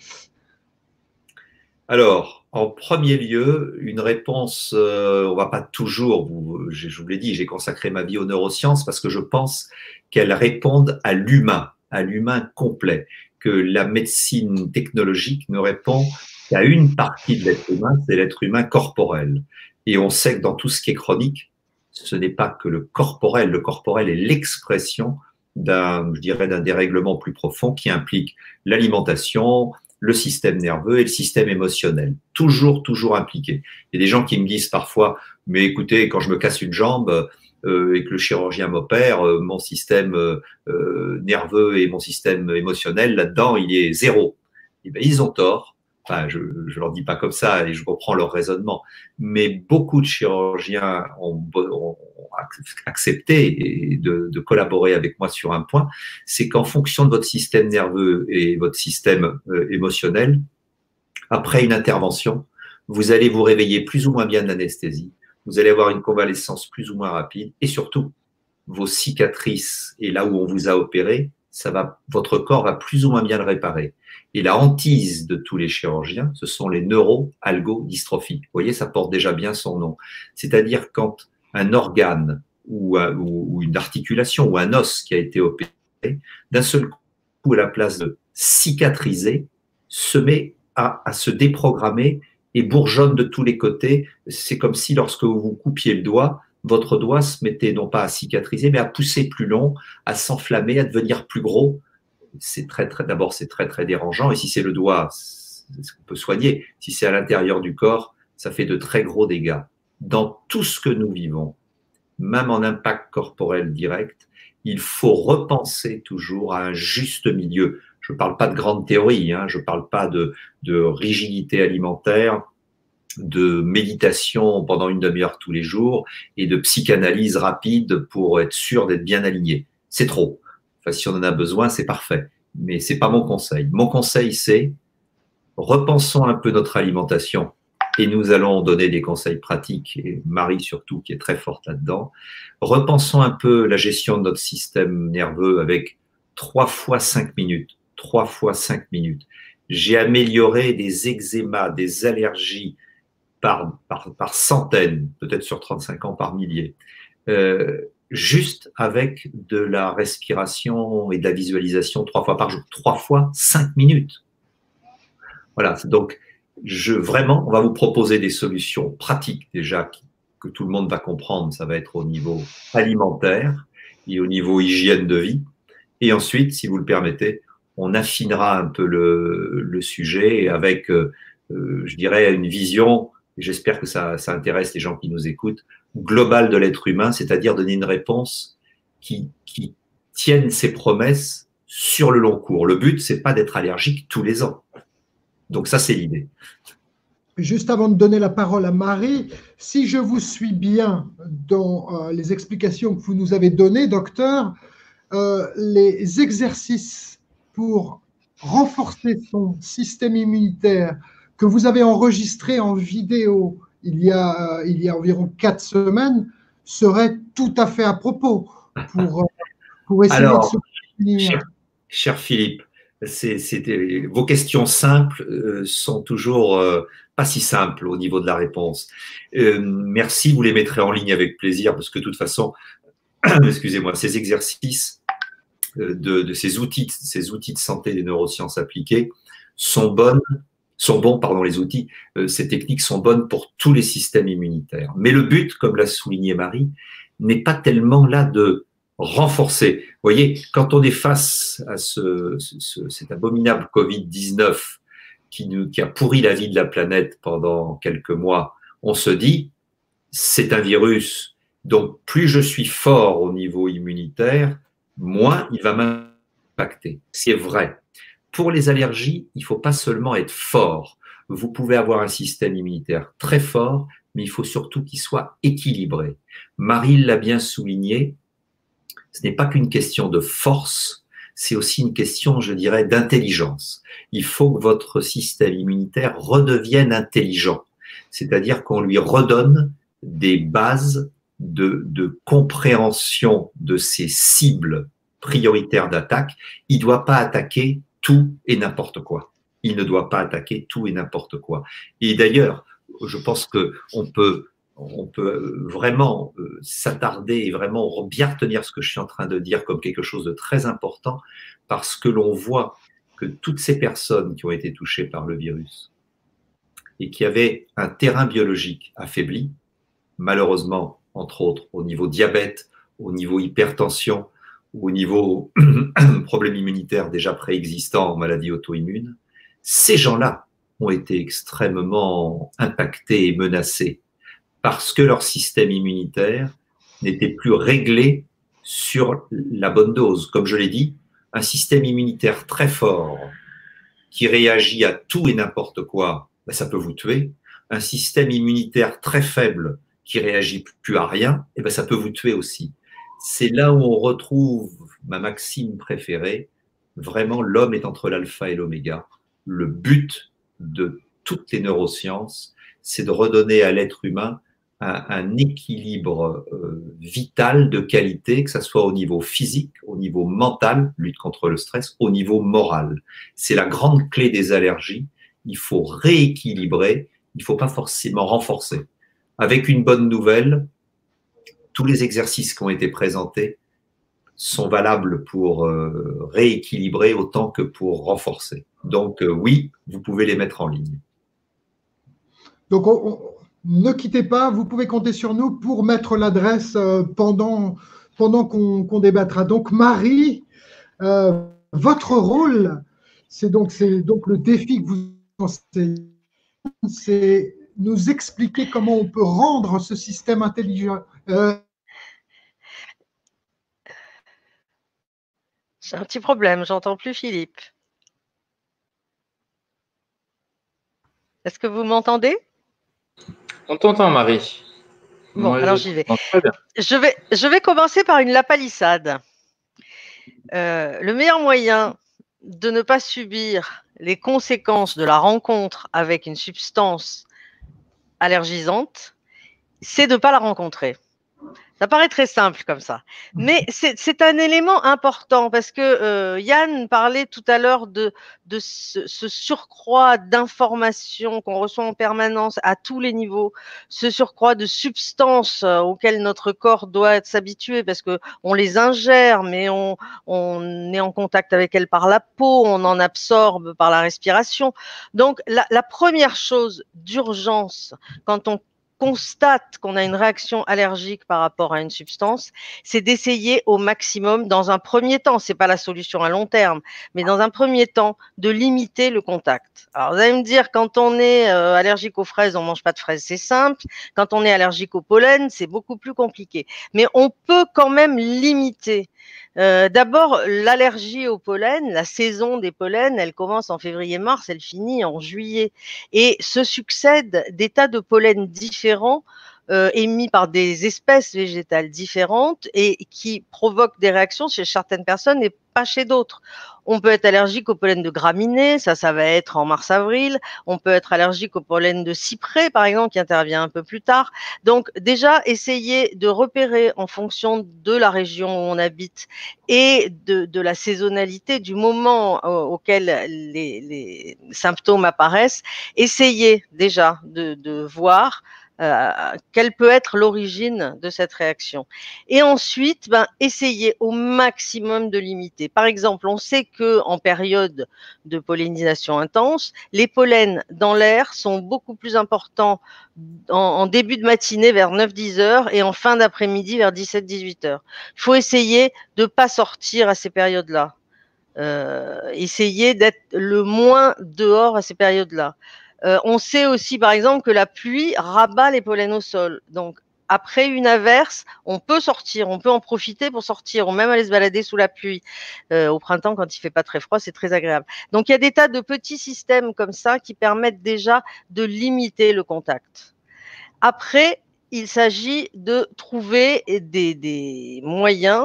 Alors, en premier lieu, une réponse, euh, on ne va pas toujours, vous, je, je vous l'ai dit, j'ai consacré ma vie aux neurosciences parce que je pense qu'elles répondent à l'humain, à l'humain complet, que la médecine technologique ne répond qu'à une partie de l'être humain, c'est l'être humain corporel. Et on sait que dans tout ce qui est chronique, ce n'est pas que le corporel, le corporel est l'expression d'un, je dirais, d'un dérèglement plus profond qui implique l'alimentation, le système nerveux et le système émotionnel. Toujours, toujours impliqués. Il y a des gens qui me disent parfois, mais écoutez, quand je me casse une jambe euh, et que le chirurgien m'opère, euh, mon système euh, nerveux et mon système émotionnel, là-dedans, il est zéro. Et bien, ils ont tort. Enfin, je ne leur dis pas comme ça et je comprends leur raisonnement. Mais beaucoup de chirurgiens ont, ont accepté de, de collaborer avec moi sur un point, c'est qu'en fonction de votre système nerveux et votre système euh, émotionnel, après une intervention, vous allez vous réveiller plus ou moins bien de l'anesthésie, vous allez avoir une convalescence plus ou moins rapide et surtout, vos cicatrices et là où on vous a opéré, ça va, votre corps va plus ou moins bien le réparer. Et la hantise de tous les chirurgiens, ce sont les neuro-algodystrophies. Vous voyez, ça porte déjà bien son nom. C'est-à-dire quand un organe ou, ou, ou une articulation ou un os qui a été opéré, d'un seul coup, à la place de cicatriser, se met à, à se déprogrammer et bourgeonne de tous les côtés. C'est comme si lorsque vous vous coupiez le doigt, votre doigt se mettait non pas à cicatriser, mais à pousser plus long, à s'enflammer, à devenir plus gros. C'est très, très, d'abord, c'est très, très dérangeant. Et si c'est le doigt, c'est ce qu'on peut soigner. Si c'est à l'intérieur du corps, ça fait de très gros dégâts. Dans tout ce que nous vivons, même en impact corporel direct, il faut repenser toujours à un juste milieu. Je ne parle pas de grande théorie, hein, je ne parle pas de, de rigidité alimentaire, de méditation pendant une demi-heure tous les jours et de psychanalyse rapide pour être sûr d'être bien aligné. C'est trop. Enfin, si on en a besoin, c'est parfait. Mais ce n'est pas mon conseil. Mon conseil, c'est repensons un peu notre alimentation et nous allons donner des conseils pratiques, et Marie surtout qui est très forte là-dedans. Repensons un peu la gestion de notre système nerveux avec trois fois cinq minutes. Trois fois cinq minutes. J'ai amélioré des eczémas, des allergies par, par, par centaines, peut-être sur trente-cinq ans par milliers, euh, juste avec de la respiration et de la visualisation trois fois par jour. Trois fois cinq minutes. Voilà, donc je, vraiment, on va vous proposer des solutions pratiques déjà qui, que tout le monde va comprendre. Ça va être au niveau alimentaire et au niveau hygiène de vie. Et ensuite, si vous le permettez, on affinera un peu le, le sujet avec, euh, je dirais, une vision, et j'espère que ça, ça intéresse les gens qui nous écoutent, globale de l'être humain, c'est-à-dire donner une réponse qui, qui tienne ses promesses sur le long cours. Le but, c'est pas d'être allergique tous les ans. Donc ça, c'est l'idée. Juste avant de donner la parole à Marie, si je vous suis bien dans euh, les explications que vous nous avez données, docteur, euh, les exercices pour renforcer son système immunitaire que vous avez enregistrés en vidéo il y a, euh, il y a environ quatre semaines seraient tout à fait à propos pour, pour essayer Alors, de se prévenir. Cher, cher Philippe, c'est, c'est, vos questions simples euh, sont toujours euh, pas si simples au niveau de la réponse. Euh, merci, vous les mettrez en ligne avec plaisir parce que de toute façon, excusez-moi, ces exercices de, de ces outils, ces outils de santé des neurosciences appliquées sont bonnes, sont bons, pardon, les outils, euh, ces techniques sont bonnes pour tous les systèmes immunitaires. Mais le but, comme l'a souligné Marie, n'est pas tellement là de renforcer. Vous voyez, quand on est face à ce, ce, cet abominable Covid dix-neuf qui, nous, qui a pourri la vie de la planète pendant quelques mois, on se dit, c'est un virus, donc plus je suis fort au niveau immunitaire, moins il va m'impacter. C'est vrai. Pour les allergies, il ne faut pas seulement être fort. Vous pouvez avoir un système immunitaire très fort, mais il faut surtout qu'il soit équilibré. Marie l'a bien souligné, ce n'est pas qu'une question de force, c'est aussi une question, je dirais, d'intelligence. Il faut que votre système immunitaire redevienne intelligent, c'est-à-dire qu'on lui redonne des bases de, de compréhension de ses cibles prioritaires d'attaque. Il ne doit pas attaquer tout et n'importe quoi. Il ne doit pas attaquer tout et n'importe quoi. Et d'ailleurs, je pense qu'on peut, on peut vraiment s'attarder et vraiment bien retenir ce que je suis en train de dire comme quelque chose de très important parce que l'on voit que toutes ces personnes qui ont été touchées par le virus et qui avaient un terrain biologique affaibli, malheureusement, entre autres, au niveau diabète, au niveau hypertension, au niveau problème immunitaire déjà préexistant en maladie auto-immune, ces gens-là ont été extrêmement impactés et menacés parce que leur système immunitaire n'était plus réglé sur la bonne dose. Comme je l'ai dit, un système immunitaire très fort qui réagit à tout et n'importe quoi, ben ça peut vous tuer. Un système immunitaire très faible qui réagit plus à rien, et ben ça peut vous tuer aussi. C'est là où on retrouve ma maxime préférée, vraiment l'homme est entre l'alpha et l'oméga. Le but de toutes les neurosciences, c'est de redonner à l'être humain un, un équilibre euh, vital de qualité, que ce soit au niveau physique, au niveau mental, lutte contre le stress, au niveau moral. C'est la grande clé des allergies. Il faut rééquilibrer, il ne faut pas forcément renforcer. Avec une bonne nouvelle, tous les exercices qui ont été présentés sont valables pour euh, rééquilibrer autant que pour renforcer. Donc euh, oui, vous pouvez les mettre en ligne. Donc on, on, ne quittez pas, vous pouvez compter sur nous pour mettre l'adresse euh, pendant, pendant qu'on qu'on débattra. Donc Marie, euh, votre rôle, c'est donc, c'est donc le défi que vous pensez, c'est nous expliquer comment on peut rendre ce système intelligent. Euh, J'ai un petit problème, j'entends plus Philippe. Est-ce que vous m'entendez? On t'entend, Marie. Bon, Moi, alors je j'y vais. t'entends très bien. Je vais, je vais commencer par une lapalissade. Euh, le meilleur moyen de ne pas subir les conséquences de la rencontre avec une substance allergisante, c'est de ne pas la rencontrer. Ça paraît très simple comme ça, mais c'est un élément important parce que euh, Yann parlait tout à l'heure de, de ce, ce surcroît d'informations qu'on reçoit en permanence à tous les niveaux, ce surcroît de substances euh, auxquelles notre corps doit s'habituer parce que on les ingère, mais on, on est en contact avec elles par la peau, on en absorbe par la respiration. Donc la, la première chose d'urgence quand on constate qu'on a une réaction allergique par rapport à une substance, c'est d'essayer au maximum, dans un premier temps, c'est pas la solution à long terme, mais dans un premier temps, de limiter le contact. Alors vous allez me dire, quand on est euh, allergique aux fraises, on mange pas de fraises, c'est simple. Quand on est allergique au pollen, c'est beaucoup plus compliqué. Mais on peut quand même limiter. Euh, D'abord, l'allergie au pollen, la saison des pollens, elle commence en février-mars, elle finit en juillet. Et se succèdent des tas de pollens différents euh, émis par des espèces végétales différentes et qui provoquent des réactions chez certaines personnes et pas chez d'autres. On peut être allergique au pollen de graminées, ça, ça va être en mars-avril. On peut être allergique au pollen de cyprès, par exemple, qui intervient un peu plus tard. Donc, déjà, essayer de repérer en fonction de la région où on habite et de, de la saisonnalité du moment auquel les, les symptômes apparaissent, essayer déjà de, de voir euh, quelle peut être l'origine de cette réaction. Et ensuite, ben, essayer au maximum de limiter. Par exemple, on sait qu'en période de pollinisation intense, les pollens dans l'air sont beaucoup plus importants en, en début de matinée vers neuf dix heures et en fin d'après-midi vers dix-sept dix-huit heures. Il faut essayer de ne pas sortir à ces périodes-là. Euh, essayer d'être le moins dehors à ces périodes-là. Euh, on sait aussi, par exemple, que la pluie rabat les pollens au sol. Donc, après une averse, on peut sortir, on peut en profiter pour sortir, ou même aller se balader sous la pluie. Euh, au printemps, quand il fait pas très froid, c'est très agréable. Donc, il y a des tas de petits systèmes comme ça qui permettent déjà de limiter le contact. Après, il s'agit de trouver des, des moyens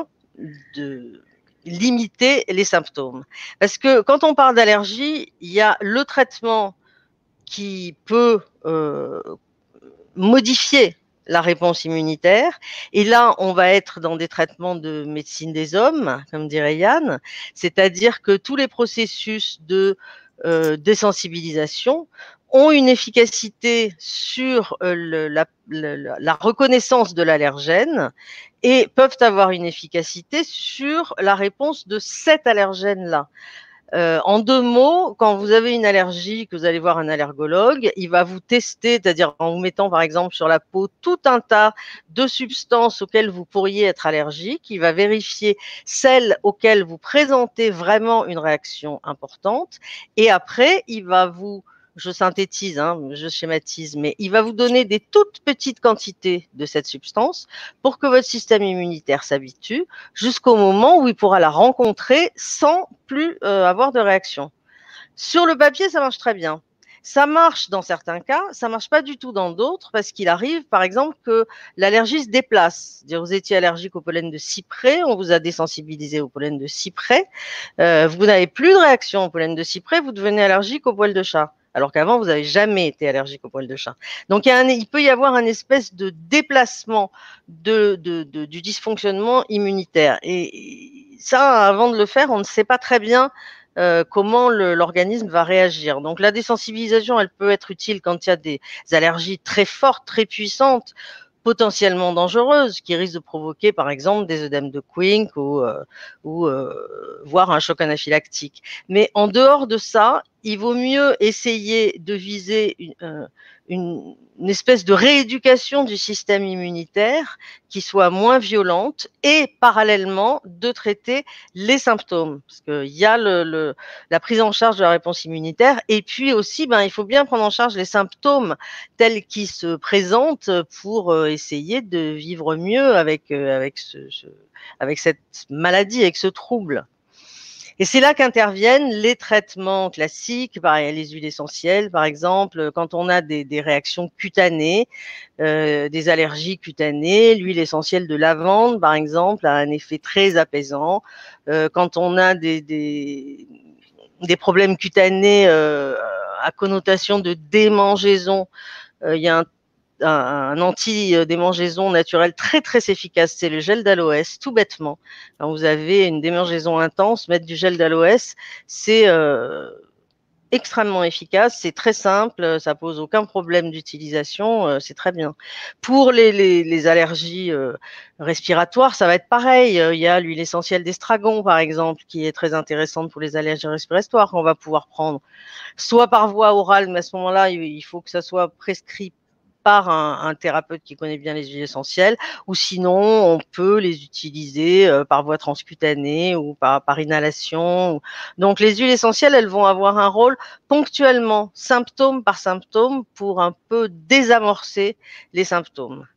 de limiter les symptômes. Parce que quand on parle d'allergie, il y a le traitement qui peut euh, modifier la réponse immunitaire. Et là, on va être dans des traitements de médecine des hommes, comme dirait Yann, c'est-à-dire que tous les processus de euh, désensibilisation ont une efficacité sur euh, le, la, le, la reconnaissance de l'allergène et peuvent avoir une efficacité sur la réponse de cet allergène-là. Euh, en deux mots, quand vous avez une allergie, que vous allez voir un allergologue, il va vous tester, c'est-à-dire en vous mettant par exemple sur la peau tout un tas de substances auxquelles vous pourriez être allergique. Il va vérifier celles auxquelles vous présentez vraiment une réaction importante. Et après, il va vous, je synthétise, hein, je schématise, mais il va vous donner des toutes petites quantités de cette substance pour que votre système immunitaire s'habitue jusqu'au moment où il pourra la rencontrer sans plus euh, avoir de réaction. Sur le papier, ça marche très bien. Ça marche dans certains cas, ça marche pas du tout dans d'autres, parce qu'il arrive, par exemple, que l'allergie se déplace. C'est-à-dire, vous étiez allergique au pollen de cyprès, on vous a désensibilisé au pollen de cyprès, euh, vous n'avez plus de réaction au pollen de cyprès, vous devenez allergique au poil de chat. Alors qu'avant, vous n'avez jamais été allergique au poil de chat. Donc, il, y a un, il peut y avoir un espèce de déplacement de, de, de, du dysfonctionnement immunitaire. Et ça, avant de le faire, on ne sait pas très bien Euh, comment l'organisme va réagir. Donc la désensibilisation, elle peut être utile quand il y a des allergies très fortes, très puissantes, potentiellement dangereuses, qui risquent de provoquer par exemple des œdèmes de Quincke ou, euh, ou euh, voire un choc anaphylactique. Mais en dehors de ça, il vaut mieux essayer de viser une, euh, une, une espèce de rééducation du système immunitaire qui soit moins violente et parallèlement de traiter les symptômes. Parce qu'il y a le, le, la prise en charge de la réponse immunitaire et puis aussi, ben, il faut bien prendre en charge les symptômes tels qu'ils se présentent pour euh, essayer de vivre mieux avec, euh, avec, ce, ce, avec cette maladie, avec ce trouble. Et c'est là qu'interviennent les traitements classiques, pareil, les huiles essentielles, par exemple, quand on a des, des réactions cutanées, euh, des allergies cutanées, l'huile essentielle de lavande, par exemple, a un effet très apaisant. Euh, quand on a des, des, des problèmes cutanés euh, à connotation de démangeaison, euh, il y a un un, un anti-démangeaison naturel très très efficace, c'est le gel d'aloès, tout bêtement. Quand vous avez une démangeaison intense, mettre du gel d'aloès, c'est euh, extrêmement efficace, c'est très simple, ça pose aucun problème d'utilisation, euh, c'est très bien. Pour les, les, les allergies euh, respiratoires, ça va être pareil. Il y a l'huile essentielle d'estragon, par exemple, qui est très intéressante pour les allergies respiratoires qu'on va pouvoir prendre, soit par voie orale, mais à ce moment-là, il faut que ça soit prescrit par un, un thérapeute qui connaît bien les huiles essentielles, ou sinon on peut les utiliser euh, par voie transcutanée ou par, par inhalation. Donc les huiles essentielles, elles vont avoir un rôle ponctuellement, symptôme par symptôme, pour un peu désamorcer les symptômes.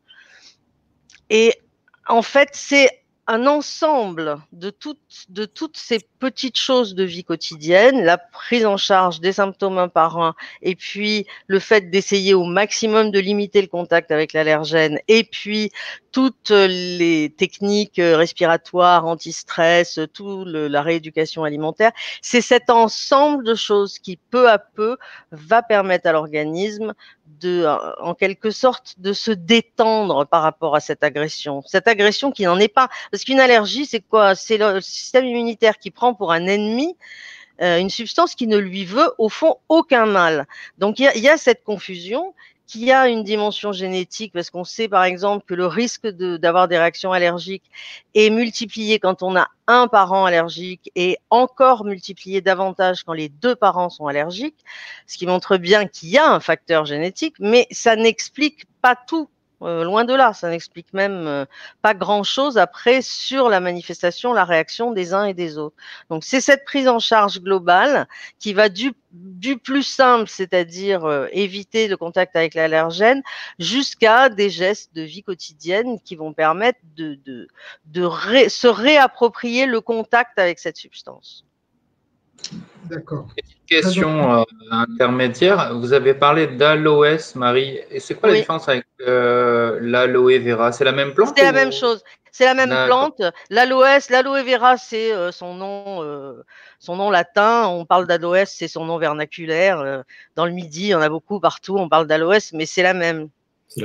Et en fait, c'est un ensemble de toutes, de toutes ces petites choses de vie quotidienne, la prise en charge des symptômes un par un, et puis le fait d'essayer au maximum de limiter le contact avec l'allergène, et puis toutes les techniques respiratoires, anti-stress, toute la rééducation alimentaire, c'est cet ensemble de choses qui, peu à peu, va permettre à l'organisme de, en quelque sorte, de se détendre par rapport à cette agression. Cette agression qui n'en est pas. Parce qu'une allergie, c'est quoi? C'est le système immunitaire qui prend pour un ennemi euh, une substance qui ne lui veut, au fond, aucun mal. Donc, il y, y a cette confusion qui a une dimension génétique, parce qu'on sait, par exemple, que le risque de, d'avoir des réactions allergiques est multiplié quand on a un parent allergique et encore multiplié davantage quand les deux parents sont allergiques, ce qui montre bien qu'il y a un facteur génétique, mais ça n'explique pas tout. Euh, loin de là, ça n'explique même euh, pas grand-chose après sur la manifestation, la réaction des uns et des autres. Donc c'est cette prise en charge globale qui va du, du plus simple, c'est-à-dire euh, éviter le contact avec l'allergène, jusqu'à des gestes de vie quotidienne qui vont permettre de, de, de ré, se réapproprier le contact avec cette substance. D'accord. Question euh, intermédiaire. Vous avez parlé d'aloès, Marie. Et c'est quoi oui. la différence avec euh, l'aloe vera? C'est la même plante? C'est ou... la même chose. C'est la même plante. L'aloès, l'aloe vera, c'est euh, son nom, euh, son nom latin. On parle d'aloès, c'est son nom vernaculaire. Euh, dans le Midi, il y en a beaucoup partout. On parle d'aloès, mais c'est la même. C'est la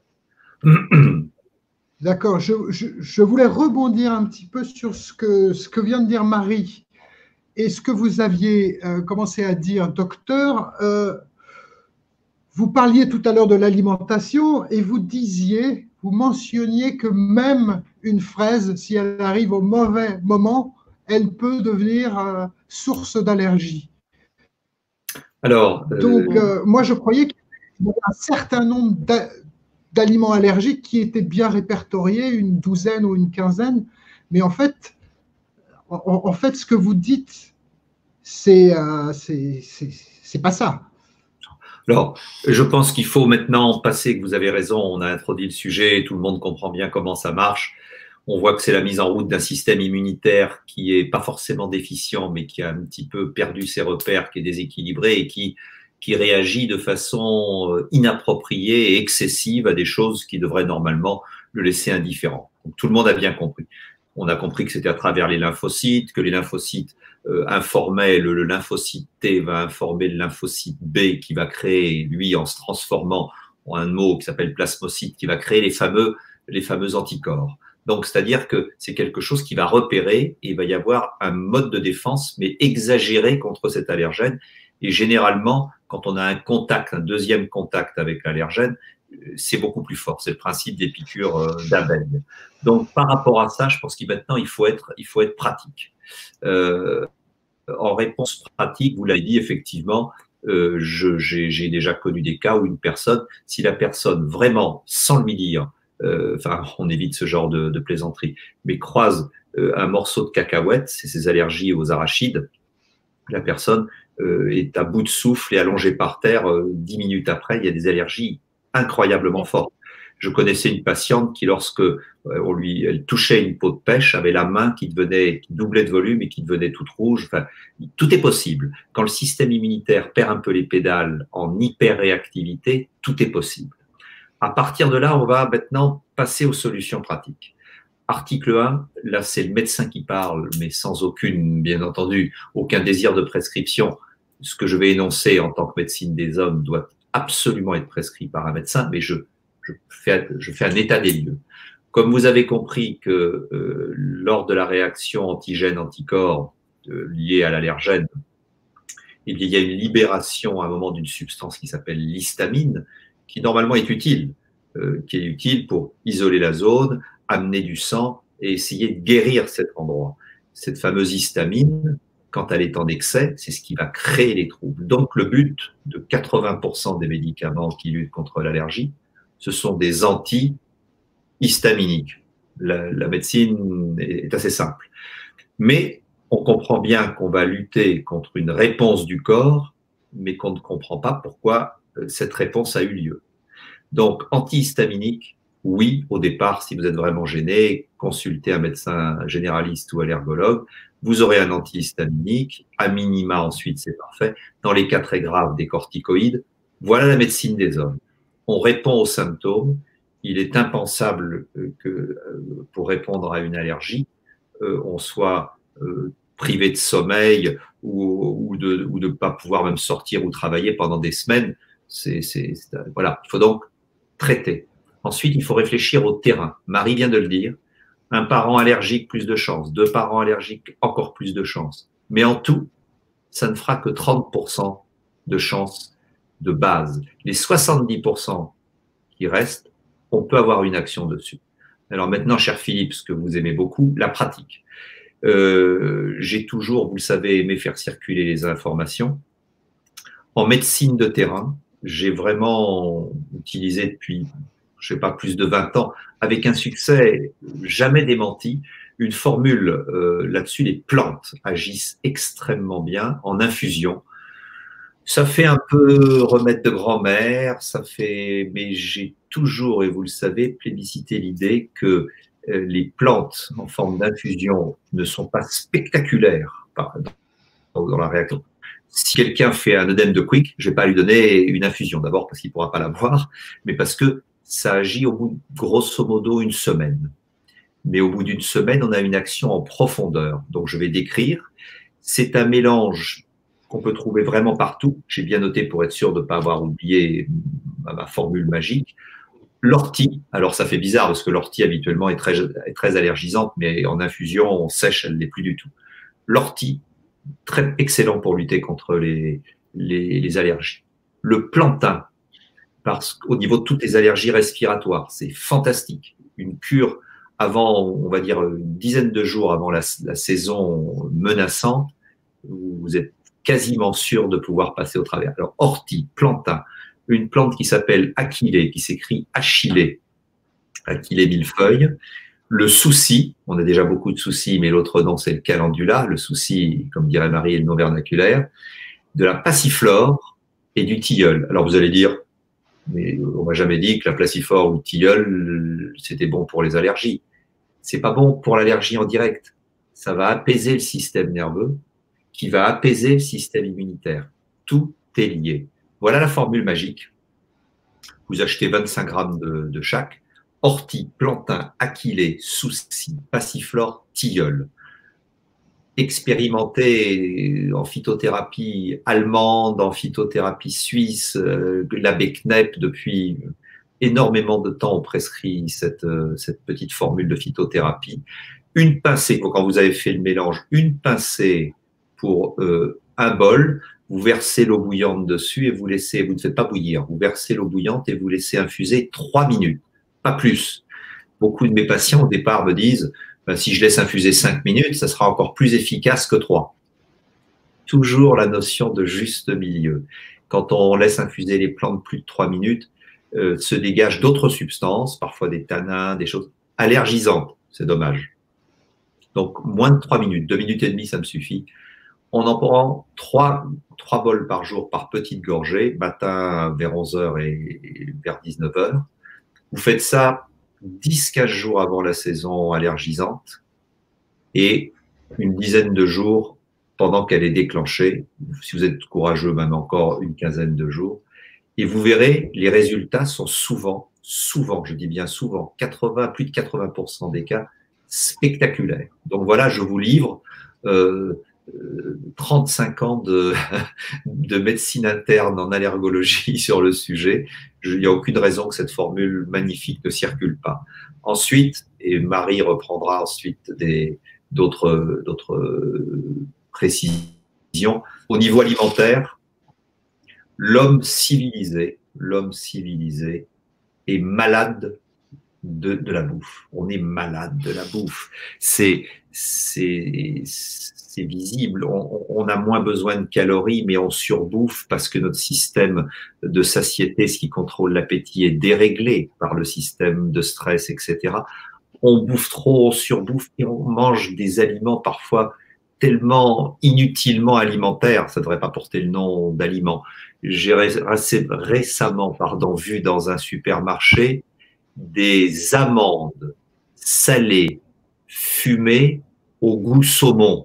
même. D'accord. Je, je, je voulais rebondir un petit peu sur ce que, ce que vient de dire Marie. Et ce que vous aviez euh, commencé à dire, docteur, euh, vous parliez tout à l'heure de l'alimentation et vous disiez, vous mentionniez que même une fraise, si elle arrive au mauvais moment, elle peut devenir euh, source d'allergie. Alors, euh... donc euh, moi je croyais qu'il y avait un certain nombre d'aliments allergiques qui étaient bien répertoriés, une douzaine ou une quinzaine, mais en fait, en, en fait, ce que vous dites, c'est euh, c'est pas ça. Alors, je pense qu'il faut maintenant passer, que vous avez raison, on a introduit le sujet, tout le monde comprend bien comment ça marche. On voit que c'est la mise en route d'un système immunitaire qui est pas forcément déficient, mais qui a un petit peu perdu ses repères, qui est déséquilibré et qui, qui réagit de façon inappropriée et excessive à des choses qui devraient normalement le laisser indifférent. Donc, tout le monde a bien compris. On a compris que c'était à travers les lymphocytes, que les lymphocytes euh, informaient, le, le lymphocyte T va informer le lymphocyte B qui va créer, lui, en se transformant en un mot qui s'appelle plasmocyte, qui va créer les fameux, les fameux anticorps. Donc, c'est-à-dire que c'est quelque chose qui va repérer et il va y avoir un mode de défense, mais exagéré contre cet allergène. Et généralement, quand on a un contact, un deuxième contact avec l'allergène, c'est beaucoup plus fort. C'est le principe des piqûres d'abeilles. Donc, par rapport à ça, je pense qu'il maintenant, il faut être, il faut être pratique. Euh, en réponse pratique, vous l'avez dit, effectivement, euh, j'ai déjà connu des cas où une personne, si la personne vraiment, sans le lui dire, euh, enfin, on évite ce genre de, de plaisanterie, mais croise euh, un morceau de cacahuète, c'est ses allergies aux arachides, la personne euh, est à bout de souffle et allongée par terre euh, dix minutes après, il y a des allergies incroyablement fortes. Je connaissais une patiente qui, lorsque on lui, elle touchait une peau de pêche, avait la main qui devenait, qui doublait de volume et qui devenait toute rouge. Enfin, tout est possible. Quand le système immunitaire perd un peu les pédales en hyperréactivité, tout est possible. À partir de là, on va maintenant passer aux solutions pratiques. Article un, là c'est le médecin qui parle, mais sans aucune, bien entendu, aucun désir de prescription. Ce que je vais énoncer en tant que médecine des hommes doit absolument être prescrit par un médecin, mais je Je fais, je fais un état des lieux. Comme vous avez compris que euh, lors de la réaction antigène-anticorps euh, liée à l'allergène, il y a une libération à un moment d'une substance qui s'appelle l'histamine, qui normalement est utile, euh, qui est utile pour isoler la zone, amener du sang et essayer de guérir cet endroit. Cette fameuse histamine, quand elle est en excès, c'est ce qui va créer les troubles. Donc le but de quatre-vingts pour cent des médicaments qui luttent contre l'allergie, ce sont des anti-histaminiques. La, la médecine est assez simple. Mais on comprend bien qu'on va lutter contre une réponse du corps, mais qu'on ne comprend pas pourquoi cette réponse a eu lieu. Donc, antihistaminique, oui, au départ, si vous êtes vraiment gêné, consultez un médecin généraliste ou allergologue. Vous aurez un antihistaminique, à minima ensuite, c'est parfait. Dans les cas très graves, des corticoïdes. Voilà la médecine des hommes. On répond aux symptômes. Il est impensable que pour répondre à une allergie, on soit privé de sommeil ou de ou de pas pouvoir même sortir ou travailler pendant des semaines. C'est, c'est, c'est, voilà. Il faut donc traiter. Ensuite, il faut réfléchir au terrain. Marie vient de le dire. Un parent allergique, plus de chance. Deux parents allergiques, encore plus de chance. Mais en tout, ça ne fera que trente pour cent de chance de base. Les soixante-dix pour cent qui restent, on peut avoir une action dessus. Alors maintenant, cher Philippe, ce que vous aimez beaucoup, la pratique. Euh, j'ai toujours, vous le savez, aimé faire circuler les informations. En médecine de terrain, j'ai vraiment utilisé depuis, je sais pas, plus de vingt ans, avec un succès jamais démenti, une formule euh, là-dessus. Les plantes agissent extrêmement bien en infusion. Ça fait un peu remède de grand-mère, ça fait, mais j'ai toujours, et vous le savez, plébiscité l'idée que euh, les plantes en forme d'infusion ne sont pas spectaculaires dans, dans la réaction. Si quelqu'un fait un œdème de quick, je vais pas lui donner une infusion, d'abord parce qu'il pourra pas la boire, mais parce que ça agit au bout de grosso modo une semaine. Mais au bout d'une semaine, on a une action en profondeur. Donc je vais décrire. C'est un mélange qu'on peut trouver vraiment partout. J'ai bien noté pour être sûr de ne pas avoir oublié ma formule magique. L'ortie, alors ça fait bizarre parce que l'ortie habituellement est très, est très allergisante, mais en infusion, on sèche, elle ne l'est plus du tout. L'ortie, très excellent pour lutter contre les, les, les allergies. Le plantain, parce qu'au niveau de toutes les allergies respiratoires, c'est fantastique. Une cure avant, on va dire, une dizaine de jours avant la, la saison menaçante, vous êtes quasiment sûr de pouvoir passer au travers. Alors, ortie, plantain, une plante qui s'appelle achillée, qui s'écrit achillée, achillée millefeuille. Le souci, on a déjà beaucoup de soucis, mais l'autre nom, c'est le calendula. Le souci, comme dirait Marie, est le nom vernaculaire. De la passiflore et du tilleul. Alors, vous allez dire, mais on m'a jamais dit que la passiflore ou le tilleul, c'était bon pour les allergies. C'est pas bon pour l'allergie en direct. Ça va apaiser le système nerveux, qui va apaiser le système immunitaire. Tout est lié. Voilà la formule magique. Vous achetez vingt-cinq grammes de, de chaque. Ortie, plantain, achillée, souci, passiflore, tilleul. Expérimenté en phytothérapie allemande, en phytothérapie suisse, euh, l'abbé Knepp, depuis énormément de temps, on prescrit cette, euh, cette petite formule de phytothérapie. Une pincée, quand vous avez fait le mélange, une pincée pour euh, un bol, vous versez l'eau bouillante dessus et vous laissez, vous ne faites pas bouillir, vous versez l'eau bouillante et vous laissez infuser trois minutes, pas plus. Beaucoup de mes patients au départ me disent, ben, si je laisse infuser cinq minutes, ça sera encore plus efficace que trois. Toujours la notion de juste milieu. Quand on laisse infuser les plantes plus de trois minutes, euh, se dégagent d'autres substances, parfois des tanins, des choses allergisantes, c'est dommage. Donc moins de trois minutes, deux minutes et demie, ça me suffit. On en prend trois, trois bols par jour par petite gorgée, matin vers onze heures et vers dix-neuf heures. Vous faites ça dix à quinze jours avant la saison allergisante et une dizaine de jours pendant qu'elle est déclenchée, si vous êtes courageux, même encore une quinzaine de jours, et vous verrez, les résultats sont souvent, souvent, je dis bien souvent, quatre-vingts, plus de quatre-vingts pour cent des cas, spectaculaires. Donc voilà, je vous livre euh, trente-cinq ans de, de médecine interne en allergologie sur le sujet. Il n'y a aucune raison que cette formule magnifique ne circule pas. Ensuite, et Marie reprendra ensuite des d'autres d'autres précisions, au niveau alimentaire, l'homme civilisé, l'homme civilisé est malade de, de la bouffe. On est malade de la bouffe. C'est c'est c'est visible. On, on a moins besoin de calories, mais on surbouffe parce que notre système de satiété, ce qui contrôle l'appétit, est déréglé par le système de stress, et cetera. On bouffe trop, on surbouffe et on mange des aliments parfois tellement inutilement alimentaires, ça ne devrait pas porter le nom d'aliments. J'ai récemment pardon, vu dans un supermarché des amandes salées, fumées au goût saumon,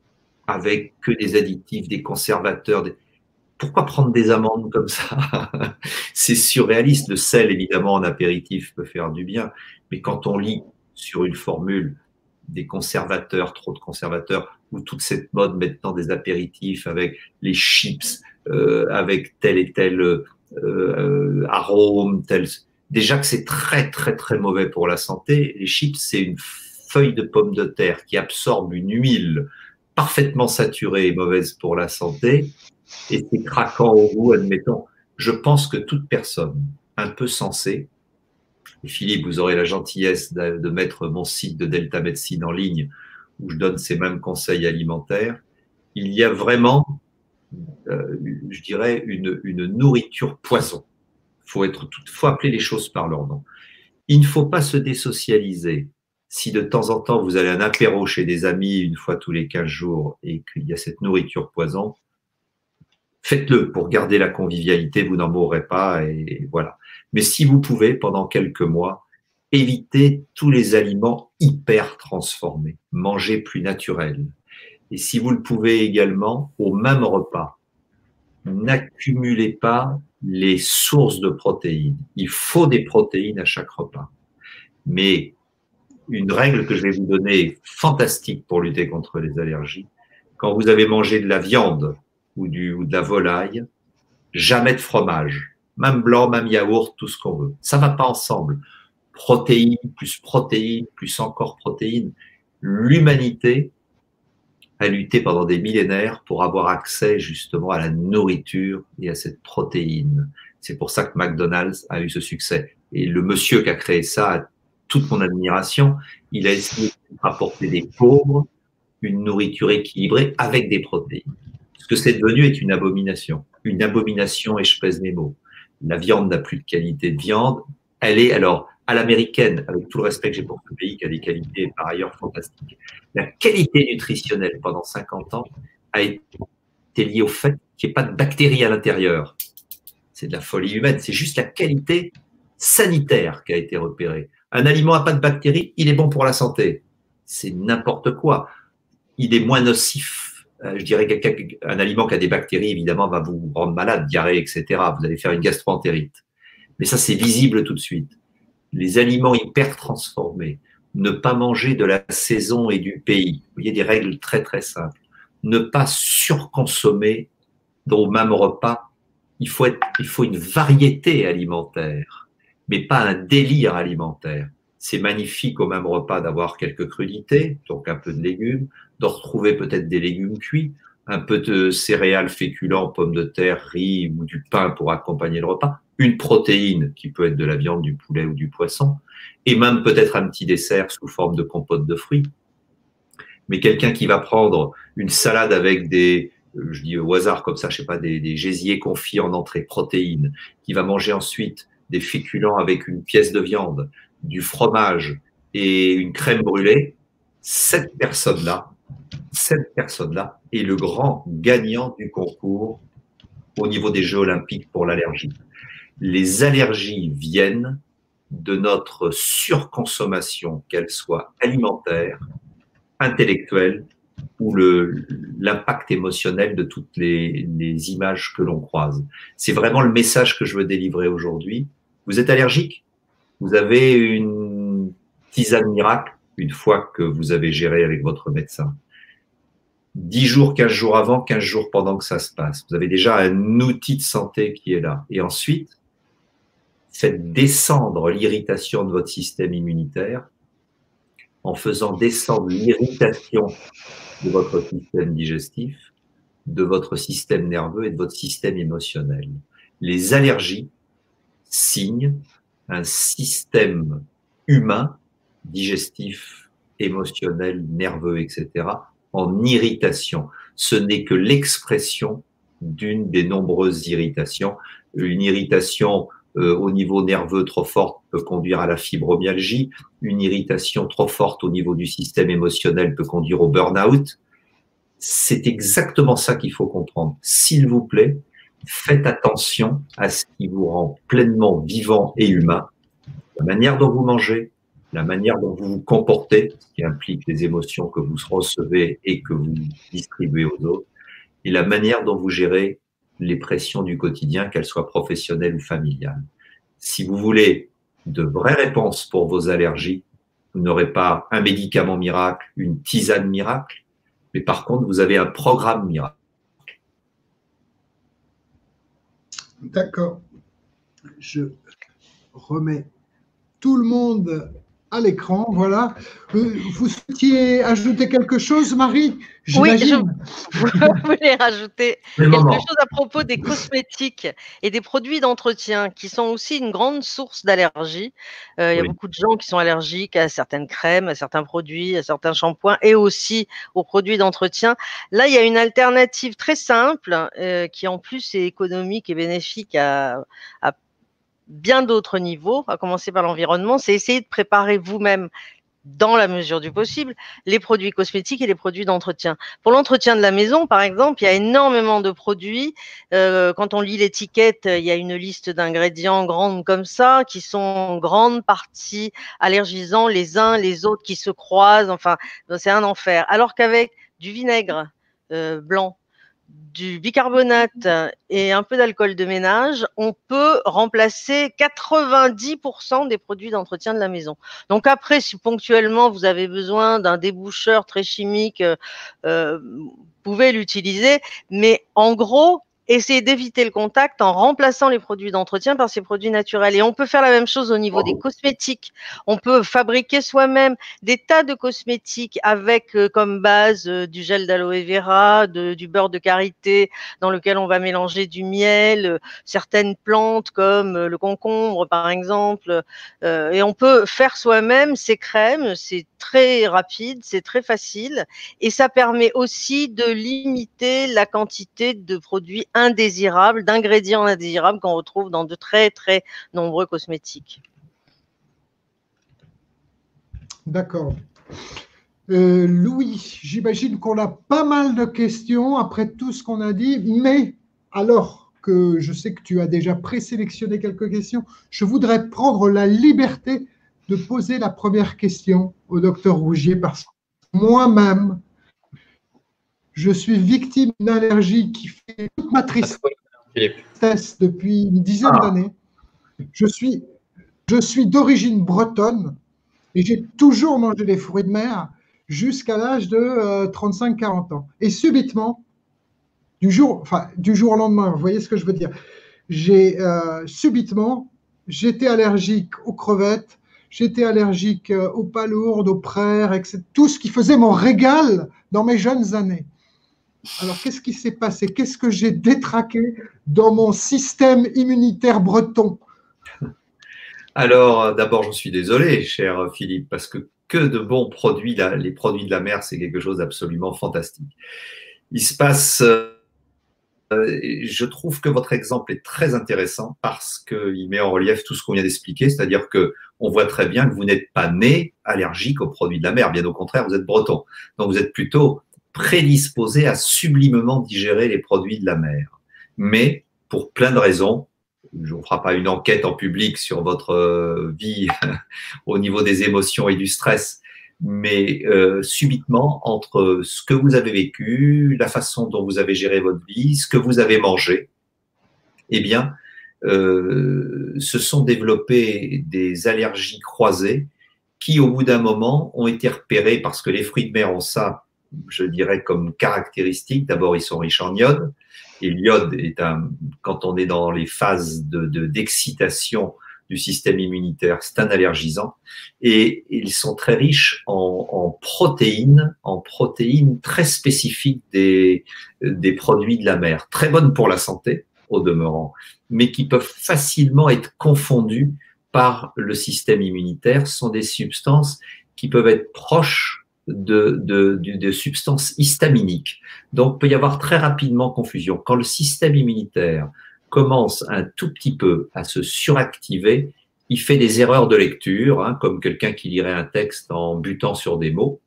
avec que des additifs, des conservateurs. Des... Pourquoi prendre des amandes comme ça? C'est surréaliste. Le sel, évidemment, en apéritif peut faire du bien, mais quand on lit sur une formule des conservateurs, trop de conservateurs, ou toute cette mode maintenant des apéritifs avec les chips, euh, avec tel et tel euh, euh, arôme, tel... Déjà que c'est très, très, très mauvais pour la santé. Les chips, c'est une feuille de pomme de terre qui absorbe une huile parfaitement saturée et mauvaise pour la santé, et c'est craquant au goût, admettons. Je pense que toute personne un peu sensée, et Philippe, vous aurez la gentillesse de, de mettre mon site de Delta Médecine en ligne, où je donne ces mêmes conseils alimentaires, il y a vraiment, euh, je dirais, une, une nourriture poison. Il faut être tout, faut appeler les choses par leur nom. Il ne faut pas se désocialiser. Si de temps en temps vous allez à un apéro chez des amis une fois tous les quinze jours et qu'il y a cette nourriture poison, faites-le pour garder la convivialité, vous n'en mourrez pas et voilà. Mais si vous pouvez, pendant quelques mois, évitez tous les aliments hyper transformés, mangez plus naturel. Et si vous le pouvez également, au même repas, n'accumulez pas les sources de protéines. Il faut des protéines à chaque repas. Mais une règle que je vais vous donner fantastique pour lutter contre les allergies, quand vous avez mangé de la viande ou, du, ou de la volaille, jamais de fromage, même blanc, même yaourt, tout ce qu'on veut. Ça ne va pas ensemble. Protéines, plus protéines, plus encore protéines. L'humanité a lutté pendant des millénaires pour avoir accès justement à la nourriture et à cette protéine. C'est pour ça que McDonald's a eu ce succès. Et le monsieur qui a créé ça a toute mon admiration. Il a essayé de rapporter des pauvres une nourriture équilibrée avec des protéines. Ce que c'est devenu est une abomination. Une abomination, et je pèse mes mots. La viande n'a plus de qualité de viande. Elle est, alors, à l'américaine, avec tout le respect que j'ai pour ce pays, qui a des qualités par ailleurs fantastiques. La qualité nutritionnelle pendant cinquante ans a été liée au fait qu'il n'y ait pas de bactéries à l'intérieur. C'est de la folie humaine. C'est juste la qualité sanitaire qui a été repérée. Un aliment n'a pas de bactéries, il est bon pour la santé. C'est n'importe quoi. Il est moins nocif. Je dirais qu'un aliment qui a des bactéries, évidemment, va vous rendre malade, diarrhée, et cetera. Vous allez faire une gastroentérite. Mais ça, c'est visible tout de suite. Les aliments hyper transformés, ne pas manger de la saison et du pays. Vous voyez, des règles très, très simples. Ne pas surconsommer au même repas. Il faut, être, il faut une variété alimentaire, mais pas un délire alimentaire. C'est magnifique au même repas d'avoir quelques crudités, donc un peu de légumes, de retrouver peut-être des légumes cuits, un peu de céréales féculents, pommes de terre, riz ou du pain pour accompagner le repas, une protéine qui peut être de la viande, du poulet ou du poisson, et même peut-être un petit dessert sous forme de compote de fruits. Mais quelqu'un qui va prendre une salade avec des, je dis au hasard comme ça, je sais pas, des, des gésiers confits en entrée, protéines, qui va manger ensuite des féculents avec une pièce de viande, du fromage et une crème brûlée, cette personne-là, cette personne-là est le grand gagnant du concours au niveau des Jeux Olympiques pour l'allergie. Les allergies viennent de notre surconsommation, qu'elle soit alimentaire, intellectuelle ou l'impact émotionnel de toutes les, les images que l'on croise. C'est vraiment le message que je veux délivrer aujourd'hui. Vous êtes allergique? Vous avez une tisane miracle une fois que vous avez géré avec votre médecin. dix jours, quinze jours avant, quinze jours pendant que ça se passe. Vous avez déjà un outil de santé qui est là. Et ensuite, faites descendre l'irritation de votre système immunitaire en faisant descendre l'irritation de votre système digestif, de votre système nerveux et de votre système émotionnel. Les allergies signent un système humain, digestif, émotionnel, nerveux, et cetera, en irritation. Ce n'est que l'expression d'une des nombreuses irritations. Une irritation euh, au niveau nerveux trop forte peut conduire à la fibromyalgie. Une irritation trop forte au niveau du système émotionnel peut conduire au burn-out. C'est exactement ça qu'il faut comprendre. S'il vous plaît, faites attention à ce qui vous rend pleinement vivant et humain. La manière dont vous mangez, la manière dont vous vous comportez, ce qui implique les émotions que vous recevez et que vous distribuez aux autres, et la manière dont vous gérez les pressions du quotidien, qu'elles soient professionnelles ou familiales. Si vous voulez de vraies réponses pour vos allergies, vous n'aurez pas un médicament miracle, une tisane miracle, mais par contre, vous avez un programme miracle. D'accord. Je remets tout le monde à l'écran, voilà. Vous souhaitiez ajouter quelque chose, Marie? Oui, je voulais rajouter quelque chose à propos des cosmétiques et des produits d'entretien qui sont aussi une grande source d'allergie. Euh, il y a oui. beaucoup de gens qui sont allergiques à certaines crèmes, à certains produits, à certains shampoings et aussi aux produits d'entretien. Là, il y a une alternative très simple euh, qui en plus est économique et bénéfique à, à bien d'autres niveaux, à commencer par l'environnement, c'est essayer de préparer vous-même, dans la mesure du possible, les produits cosmétiques et les produits d'entretien. Pour l'entretien de la maison, par exemple, il y a énormément de produits. Euh, quand on lit l'étiquette, il y a une liste d'ingrédients grande comme ça, qui sont en grande partie allergisants les uns les autres, qui se croisent. Enfin, c'est un enfer. Alors qu'avec du vinaigre euh, blanc, du bicarbonate et un peu d'alcool de ménage, on peut remplacer quatre-vingt-dix pour cent des produits d'entretien de la maison. Donc après, si ponctuellement vous avez besoin d'un déboucheur très chimique, euh, vous pouvez l'utiliser, mais en gros, essayez d'éviter le contact en remplaçant les produits d'entretien par ces produits naturels. Et on peut faire la même chose au niveau des cosmétiques. On peut fabriquer soi-même des tas de cosmétiques avec euh, comme base euh, du gel d'aloe vera, de, du beurre de karité dans lequel on va mélanger du miel, euh, certaines plantes comme euh, le concombre par exemple. Euh, et on peut faire soi-même ces crèmes. C'est très rapide, c'est très facile et ça permet aussi de limiter la quantité de produits indésirables, d'ingrédients indésirables qu'on retrouve dans de très très nombreux cosmétiques. D'accord. Euh, Louis, j'imagine qu'on a pas mal de questions après tout ce qu'on a dit, mais alors que je sais que tu as déjà présélectionné quelques questions, je voudrais prendre la liberté de poser la première question au docteur Rougier parce que moi-même, je suis victime d'une allergie qui fait toute ma tristesse depuis une dizaine ah. d'années. Je suis, je suis d'origine bretonne et j'ai toujours mangé des fruits de mer jusqu'à l'âge de euh, trente-cinq à quarante ans. Et subitement, du jour, enfin, du jour au lendemain, vous voyez ce que je veux dire, j'ai euh, subitement, j'étais allergique aux crevettes, j'étais allergique aux palourdes, aux praires, et cetera. Tout ce qui faisait mon régal dans mes jeunes années. Alors, qu'est-ce qui s'est passé? Qu'est-ce que j'ai détraqué dans mon système immunitaire breton? Alors, d'abord, je suis désolé, cher Philippe, parce que que de bons produits, là, les produits de la mer, c'est quelque chose d'absolument fantastique. Il se passe... Je trouve que votre exemple est très intéressant parce qu'il met en relief tout ce qu'on vient d'expliquer, c'est-à-dire qu'on voit très bien que vous n'êtes pas né allergique aux produits de la mer, bien au contraire, vous êtes breton. Donc vous êtes plutôt prédisposé à sublimement digérer les produits de la mer. Mais pour plein de raisons, on ne fera pas une enquête en public sur votre vie au niveau des émotions et du stress, mais euh, subitement, entre ce que vous avez vécu, la façon dont vous avez géré votre vie, ce que vous avez mangé, eh bien, euh, se sont développées des allergies croisées qui, au bout d'un moment, ont été repérées parce que les fruits de mer ont ça, je dirais, comme caractéristique. D'abord, ils sont riches en iode. Et l'iode est un, quand on est dans les phases de, de, d'excitation du système immunitaire, c'est un allergisant. Et ils sont très riches en, en protéines, en protéines très spécifiques des, des produits de la mer, très bonnes pour la santé, au demeurant, mais qui peuvent facilement être confondues par le système immunitaire. Ce sont des substances qui peuvent être proches de, de, de, de substances histaminiques. Donc, il peut y avoir très rapidement confusion. Quand le système immunitaire commence un tout petit peu à se suractiver, il fait des erreurs de lecture, hein, comme quelqu'un qui lirait un texte en butant sur des mots,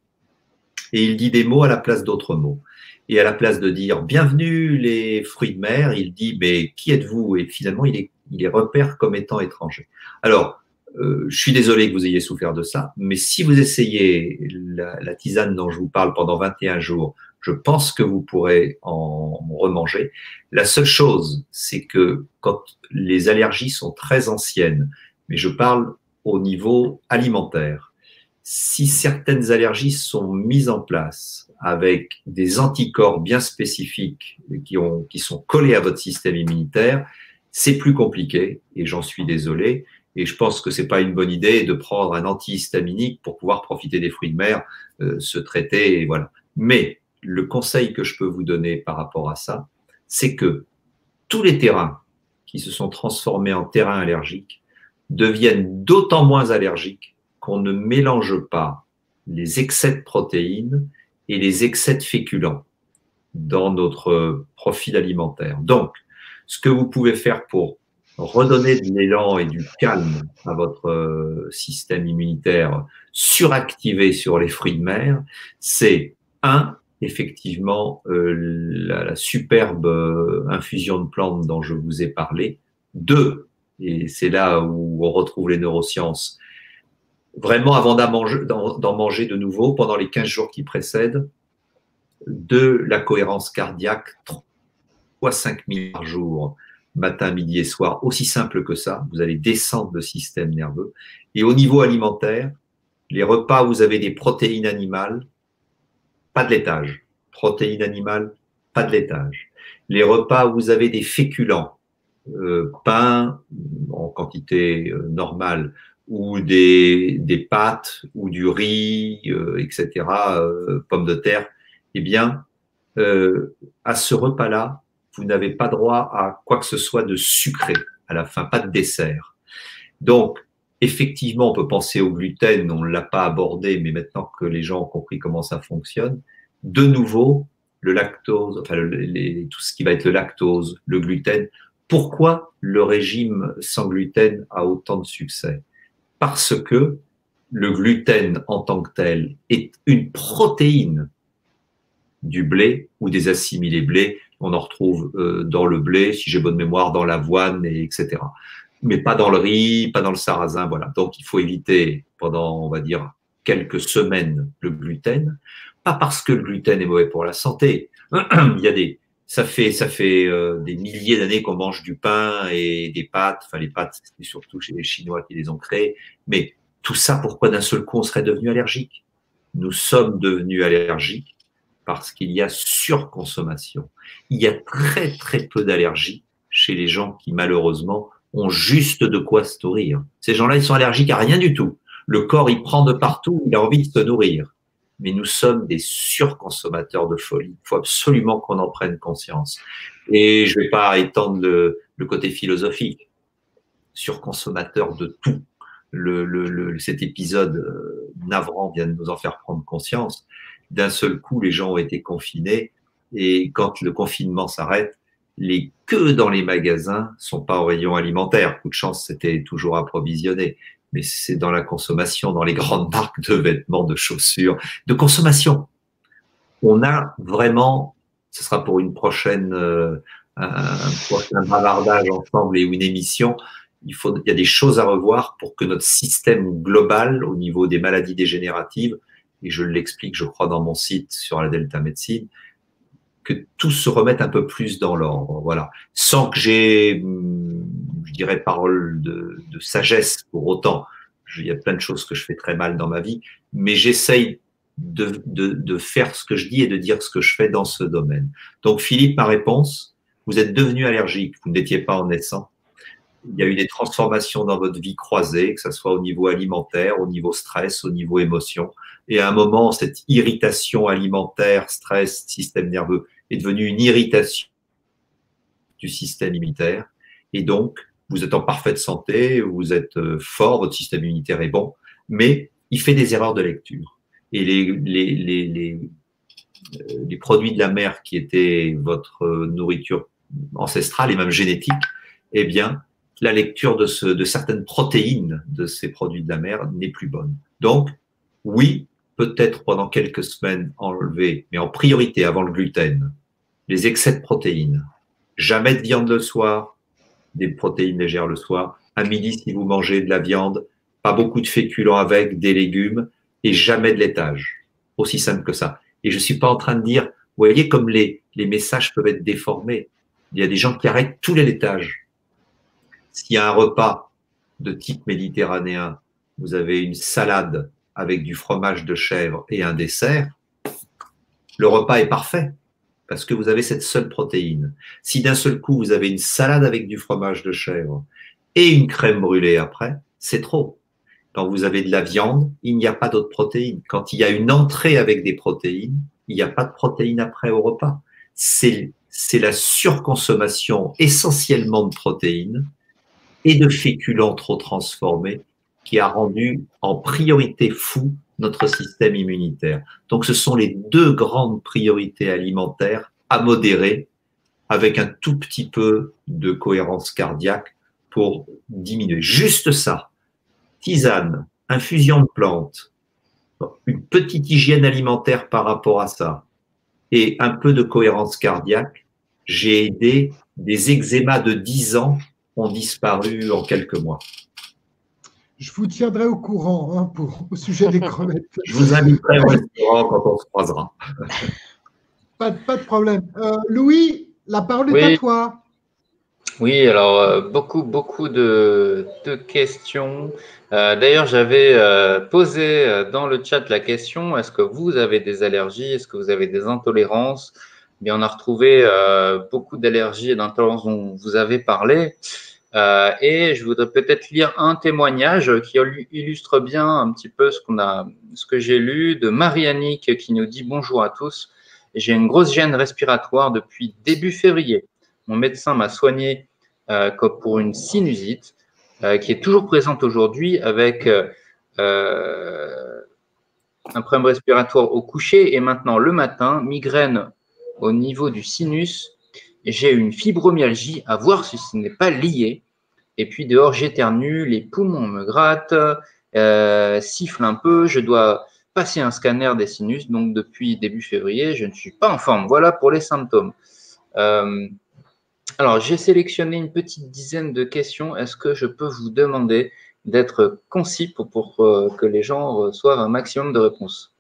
et il dit des mots à la place d'autres mots. Et à la place de dire « Bienvenue les fruits de mer », il dit « Mais qui êtes-vous » Et finalement, il est, il est repère comme étant étranger. Alors, euh, je suis désolé que vous ayez souffert de ça, mais si vous essayez la, la tisane dont je vous parle pendant vingt et un jours, je pense que vous pourrez en remanger. La seule chose, c'est que quand les allergies sont très anciennes, mais je parle au niveau alimentaire, si certaines allergies sont mises en place avec des anticorps bien spécifiques qui, ont, qui sont collés à votre système immunitaire, c'est plus compliqué, et j'en suis désolé. Et je pense que c'est pas une bonne idée de prendre un antihistaminique pour pouvoir profiter des fruits de mer, euh, se traiter, et voilà. Mais le conseil que je peux vous donner par rapport à ça, c'est que tous les terrains qui se sont transformés en terrains allergiques deviennent d'autant moins allergiques qu'on ne mélange pas les excès de protéines et les excès de féculents dans notre profil alimentaire. Donc, ce que vous pouvez faire pour redonner de l'élan et du calme à votre système immunitaire suractivé sur les fruits de mer, c'est un, effectivement, euh, la, la superbe euh, infusion de plantes dont je vous ai parlé. Deux, et c'est là où on retrouve les neurosciences, vraiment avant d'en manger, d'en manger de nouveau pendant les quinze jours qui précèdent, de la cohérence cardiaque, trois à cinq minutes par jour, matin, midi et soir, aussi simple que ça, vous allez descendre le système nerveux. Et au niveau alimentaire, les repas où vous avez des protéines animales, pas de laitage. Protéines animales, pas de laitage. Les repas où vous avez des féculents, euh, pain en quantité euh, normale, ou des, des pâtes, ou du riz, euh, et cetera, euh, pommes de terre, eh bien, euh, à ce repas-là, vous n'avez pas droit à quoi que ce soit de sucré à la fin, pas de dessert. Donc, effectivement, on peut penser au gluten, on ne l'a pas abordé, mais maintenant que les gens ont compris comment ça fonctionne, de nouveau, le lactose, enfin le, les, tout ce qui va être le lactose, le gluten. Pourquoi le régime sans gluten a autant de succès? Parce que le gluten en tant que tel est une protéine du blé ou des assimilés blés. On en retrouve euh, dans le blé, si j'ai bonne mémoire, dans l'avoine, et etc. Mais pas dans le riz, pas dans le sarrasin, voilà. Donc, il faut éviter pendant, on va dire, quelques semaines le gluten. Pas parce que le gluten est mauvais pour la santé. Il y a des, ça fait, ça fait euh, des milliers d'années qu'on mange du pain et des pâtes. Enfin, les pâtes, c'est surtout chez les Chinois qui les ont créées. Mais tout ça, pourquoi d'un seul coup on serait devenu allergique? Nous sommes devenus allergiques parce qu'il y a surconsommation. Il y a très très peu d'allergies chez les gens qui malheureusement ont juste de quoi se nourrir. Ces gens-là, ils sont allergiques à rien du tout. Le corps, il prend de partout, il a envie de se nourrir. Mais nous sommes des surconsommateurs de folie. Il faut absolument qu'on en prenne conscience. Et je ne vais pas étendre le, le côté philosophique. Surconsommateurs de tout. Le, le, le, cet épisode euh, navrant vient de nous en faire prendre conscience. D'un seul coup, les gens ont été confinés et quand le confinement s'arrête, les queues dans les magasins sont pas au rayon alimentaire. Coup de chance, c'était toujours approvisionné. Mais c'est dans la consommation, dans les grandes marques de vêtements, de chaussures, de consommation. On a vraiment, ce sera pour une prochaine, euh, un prochain bavardage ensemble et une émission, il, faut, il y a des choses à revoir pour que notre système global au niveau des maladies dégénératives, et je l'explique, je crois, dans mon site sur la Delta Médecine, que tout se remette un peu plus dans l'ordre, voilà. Sans que j'ai, je dirais, parole de, de sagesse pour autant. Il y a plein de choses que je fais très mal dans ma vie, mais j'essaye de, de, de faire ce que je dis et de dire ce que je fais dans ce domaine. Donc, Philippe, ma réponse, vous êtes devenu allergique, vous n'étiez pas en naissant. Il y a eu des transformations dans votre vie croisées, que ce soit au niveau alimentaire, au niveau stress, au niveau émotion. Et à un moment, cette irritation alimentaire, stress, système nerveux est devenue une irritation du système immunitaire. Et donc, vous êtes en parfaite santé, vous êtes fort, votre système immunitaire est bon, mais il fait des erreurs de lecture. Et les, les, les, les, les produits de la mer qui étaient votre nourriture ancestrale et même génétique, eh bien, la lecture de, ce, de certaines protéines de ces produits de la mer n'est plus bonne. Donc, oui, peut-être pendant quelques semaines enlever, mais en priorité avant le gluten, les excès de protéines. Jamais de viande le soir, des protéines légères le soir. À midi, si vous mangez de la viande, pas beaucoup de féculents avec, des légumes, et jamais de laitage. Aussi simple que ça. Et je ne suis pas en train de dire, vous voyez comme les, les messages peuvent être déformés. Il y a des gens qui arrêtent tous les laitages. S'il y a un repas de type méditerranéen, vous avez une salade avec du fromage de chèvre et un dessert, le repas est parfait parce que vous avez cette seule protéine. Si d'un seul coup, vous avez une salade avec du fromage de chèvre et une crème brûlée après, c'est trop. Quand vous avez de la viande, il n'y a pas d'autres protéines. Quand il y a une entrée avec des protéines, il n'y a pas de protéines après au repas. C'est c'est la surconsommation essentiellement de protéines et de féculents trop transformés qui a rendu en priorité fou notre système immunitaire. Donc, ce sont les deux grandes priorités alimentaires à modérer avec un tout petit peu de cohérence cardiaque pour diminuer. Juste ça. Tisane, infusion de plantes, une petite hygiène alimentaire par rapport à ça et un peu de cohérence cardiaque, j'ai aidé des eczémas de dix ans ont disparu en quelques mois. Je vous tiendrai au courant hein, pour, au sujet des crevettes. Je vous inviterai au restaurant quand on se croisera. Pas, pas de problème. Euh, Louis, la parole est oui. à toi. Oui, alors euh, beaucoup, beaucoup de, de questions. Euh, D'ailleurs, j'avais euh, posé euh, dans le chat la question, est-ce que vous avez des allergies? Est-ce que vous avez des intolérances? Bien, on a retrouvé euh, beaucoup d'allergies et d'intolérances dont vous avez parlé. Euh, et je voudrais peut-être lire un témoignage qui illustre bien un petit peu ce qu'on a, ce que j'ai lu de Marie-Annick qui nous dit bonjour à tous. J'ai une grosse gêne respiratoire depuis début février. Mon médecin m'a soigné euh, comme pour une sinusite euh, qui est toujours présente aujourd'hui avec euh, un problème respiratoire au coucher et maintenant le matin, migraine au niveau du sinus. J'ai une fibromyalgie, à voir si ce n'est pas lié. Et puis dehors, j'éternue, les poumons me grattent, euh, siffle un peu. Je dois passer un scanner des sinus. Donc depuis début février, je ne suis pas en forme. Voilà pour les symptômes. Euh, alors, j'ai sélectionné une petite dizaine de questions. Est-ce que je peux vous demander d'être concis pour, pour euh, que les gens reçoivent un maximum de réponses?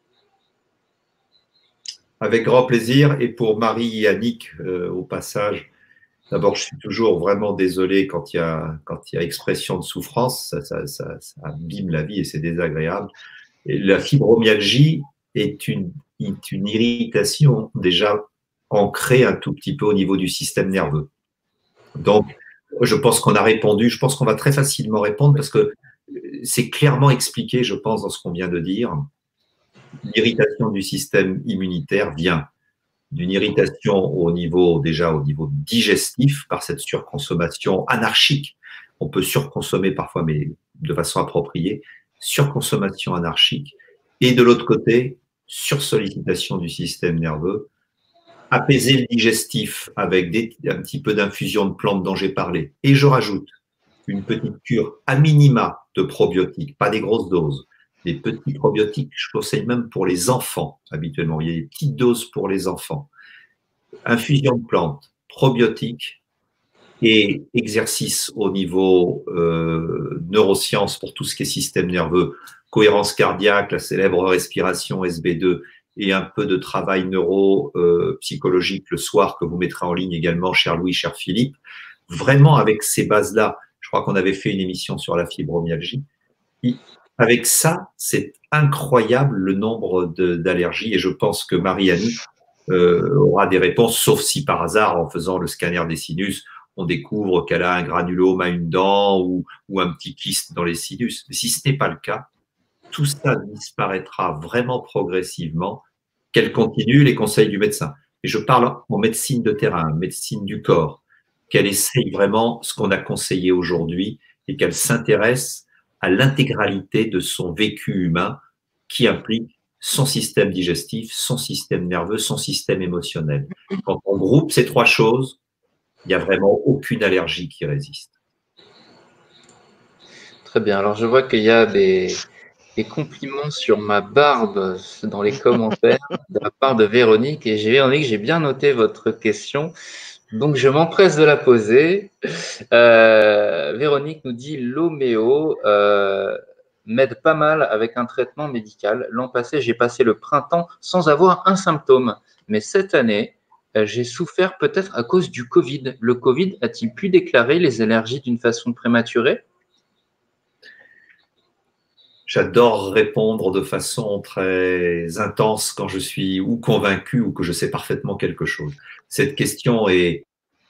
Avec grand plaisir. Et pour Marie-Annick, euh, au passage, d'abord, je suis toujours vraiment désolé quand il y a, quand il y a expression de souffrance. Ça, ça, ça, ça abîme la vie et c'est désagréable. Et la fibromyalgie est une, est une irritation déjà ancrée un tout petit peu au niveau du système nerveux. Donc, je pense qu'on a répondu. Je pense qu'on va très facilement répondre parce que c'est clairement expliqué, je pense, dans ce qu'on vient de dire. L'irritation du système immunitaire vient d'une irritation au niveau, déjà au niveau digestif par cette surconsommation anarchique. On peut surconsommer parfois, mais de façon appropriée. Surconsommation anarchique. Et de l'autre côté, sursollicitation du système nerveux. Apaiser le digestif avec des, un petit peu d'infusion de plantes dont j'ai parlé. Et je rajoute une petite cure à minima de probiotiques, pas des grosses doses. Des petits probiotiques, je conseille même pour les enfants habituellement. Il y a des petites doses pour les enfants. Infusion de plantes, probiotiques, et exercice au niveau euh, neurosciences pour tout ce qui est système nerveux, cohérence cardiaque, la célèbre respiration S B deux et un peu de travail neuro-psychologique euh, le soir que vous mettrez en ligne également, cher Louis, cher Philippe. Vraiment, avec ces bases-là, je crois qu'on avait fait une émission sur la fibromyalgie. Avec ça, c'est incroyable le nombre d'allergies et je pense que Marie-Annie euh, aura des réponses, sauf si par hasard, en faisant le scanner des sinus, on découvre qu'elle a un granulome à une dent ou, ou un petit kyste dans les sinus. Mais si ce n'est pas le cas, tout ça disparaîtra vraiment progressivement, qu'elle continue les conseils du médecin. Et je parle en médecine de terrain, médecine du corps, qu'elle essaye vraiment ce qu'on a conseillé aujourd'hui et qu'elle s'intéresse à l'intégralité de son vécu humain qui implique son système digestif, son système nerveux, son système émotionnel. Quand on groupe ces trois choses, il n'y a vraiment aucune allergie qui résiste. Très bien. Alors, je vois qu'il y a des, des compliments sur ma barbe dans les commentaires de la part de Véronique. Et j'ai Véronique, j'ai bien noté votre question. Donc, je m'empresse de la poser. Euh, Véronique nous dit l'homéo euh, m'aide pas mal avec un traitement médical. L'an passé, j'ai passé le printemps sans avoir un symptôme. Mais cette année, euh, j'ai souffert peut-être à cause du Covid. Le Covid a-t-il pu déclarer les allergies d'une façon prématurée? J'adore répondre de façon très intense quand je suis ou convaincu ou que je sais parfaitement quelque chose. Cette question est,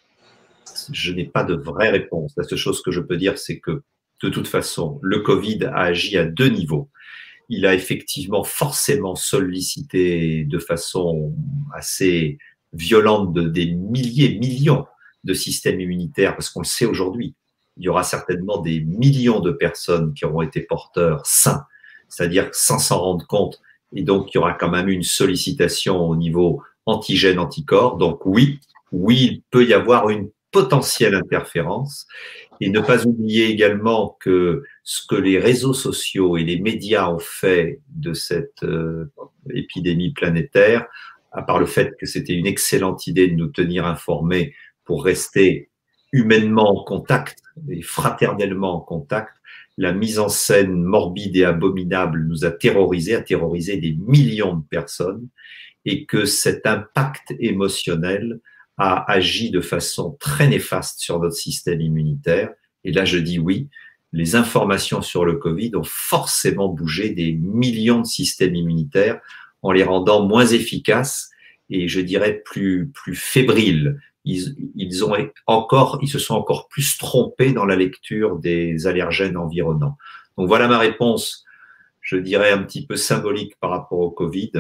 je n'ai pas de vraie réponse. La seule chose que je peux dire, c'est que de toute façon, le Covid a agi à deux niveaux. Il a effectivement forcément sollicité de façon assez violente de, des milliers, millions de systèmes immunitaires, parce qu'on le sait aujourd'hui. Il y aura certainement des millions de personnes qui auront été porteurs sains, c'est-à-dire sans s'en rendre compte. Et donc, il y aura quand même une sollicitation au niveau antigène-anticorps. Donc oui, oui, il peut y avoir une potentielle interférence. Et ne pas oublier également que ce que les réseaux sociaux et les médias ont fait de cette euh, épidémie planétaire, à part le fait que c'était une excellente idée de nous tenir informés pour rester humainement en contact et fraternellement en contact, la mise en scène morbide et abominable nous a terrorisés, a terrorisé des millions de personnes, et que cet impact émotionnel a agi de façon très néfaste sur notre système immunitaire. Et là, je dis oui, les informations sur le Covid ont forcément bougé des millions de systèmes immunitaires en les rendant moins efficaces et je dirais plus, plus fébriles. Ils, ils, ont encore, ils se sont encore plus trompés dans la lecture des allergènes environnants. Donc voilà ma réponse, je dirais un petit peu symbolique par rapport au Covid.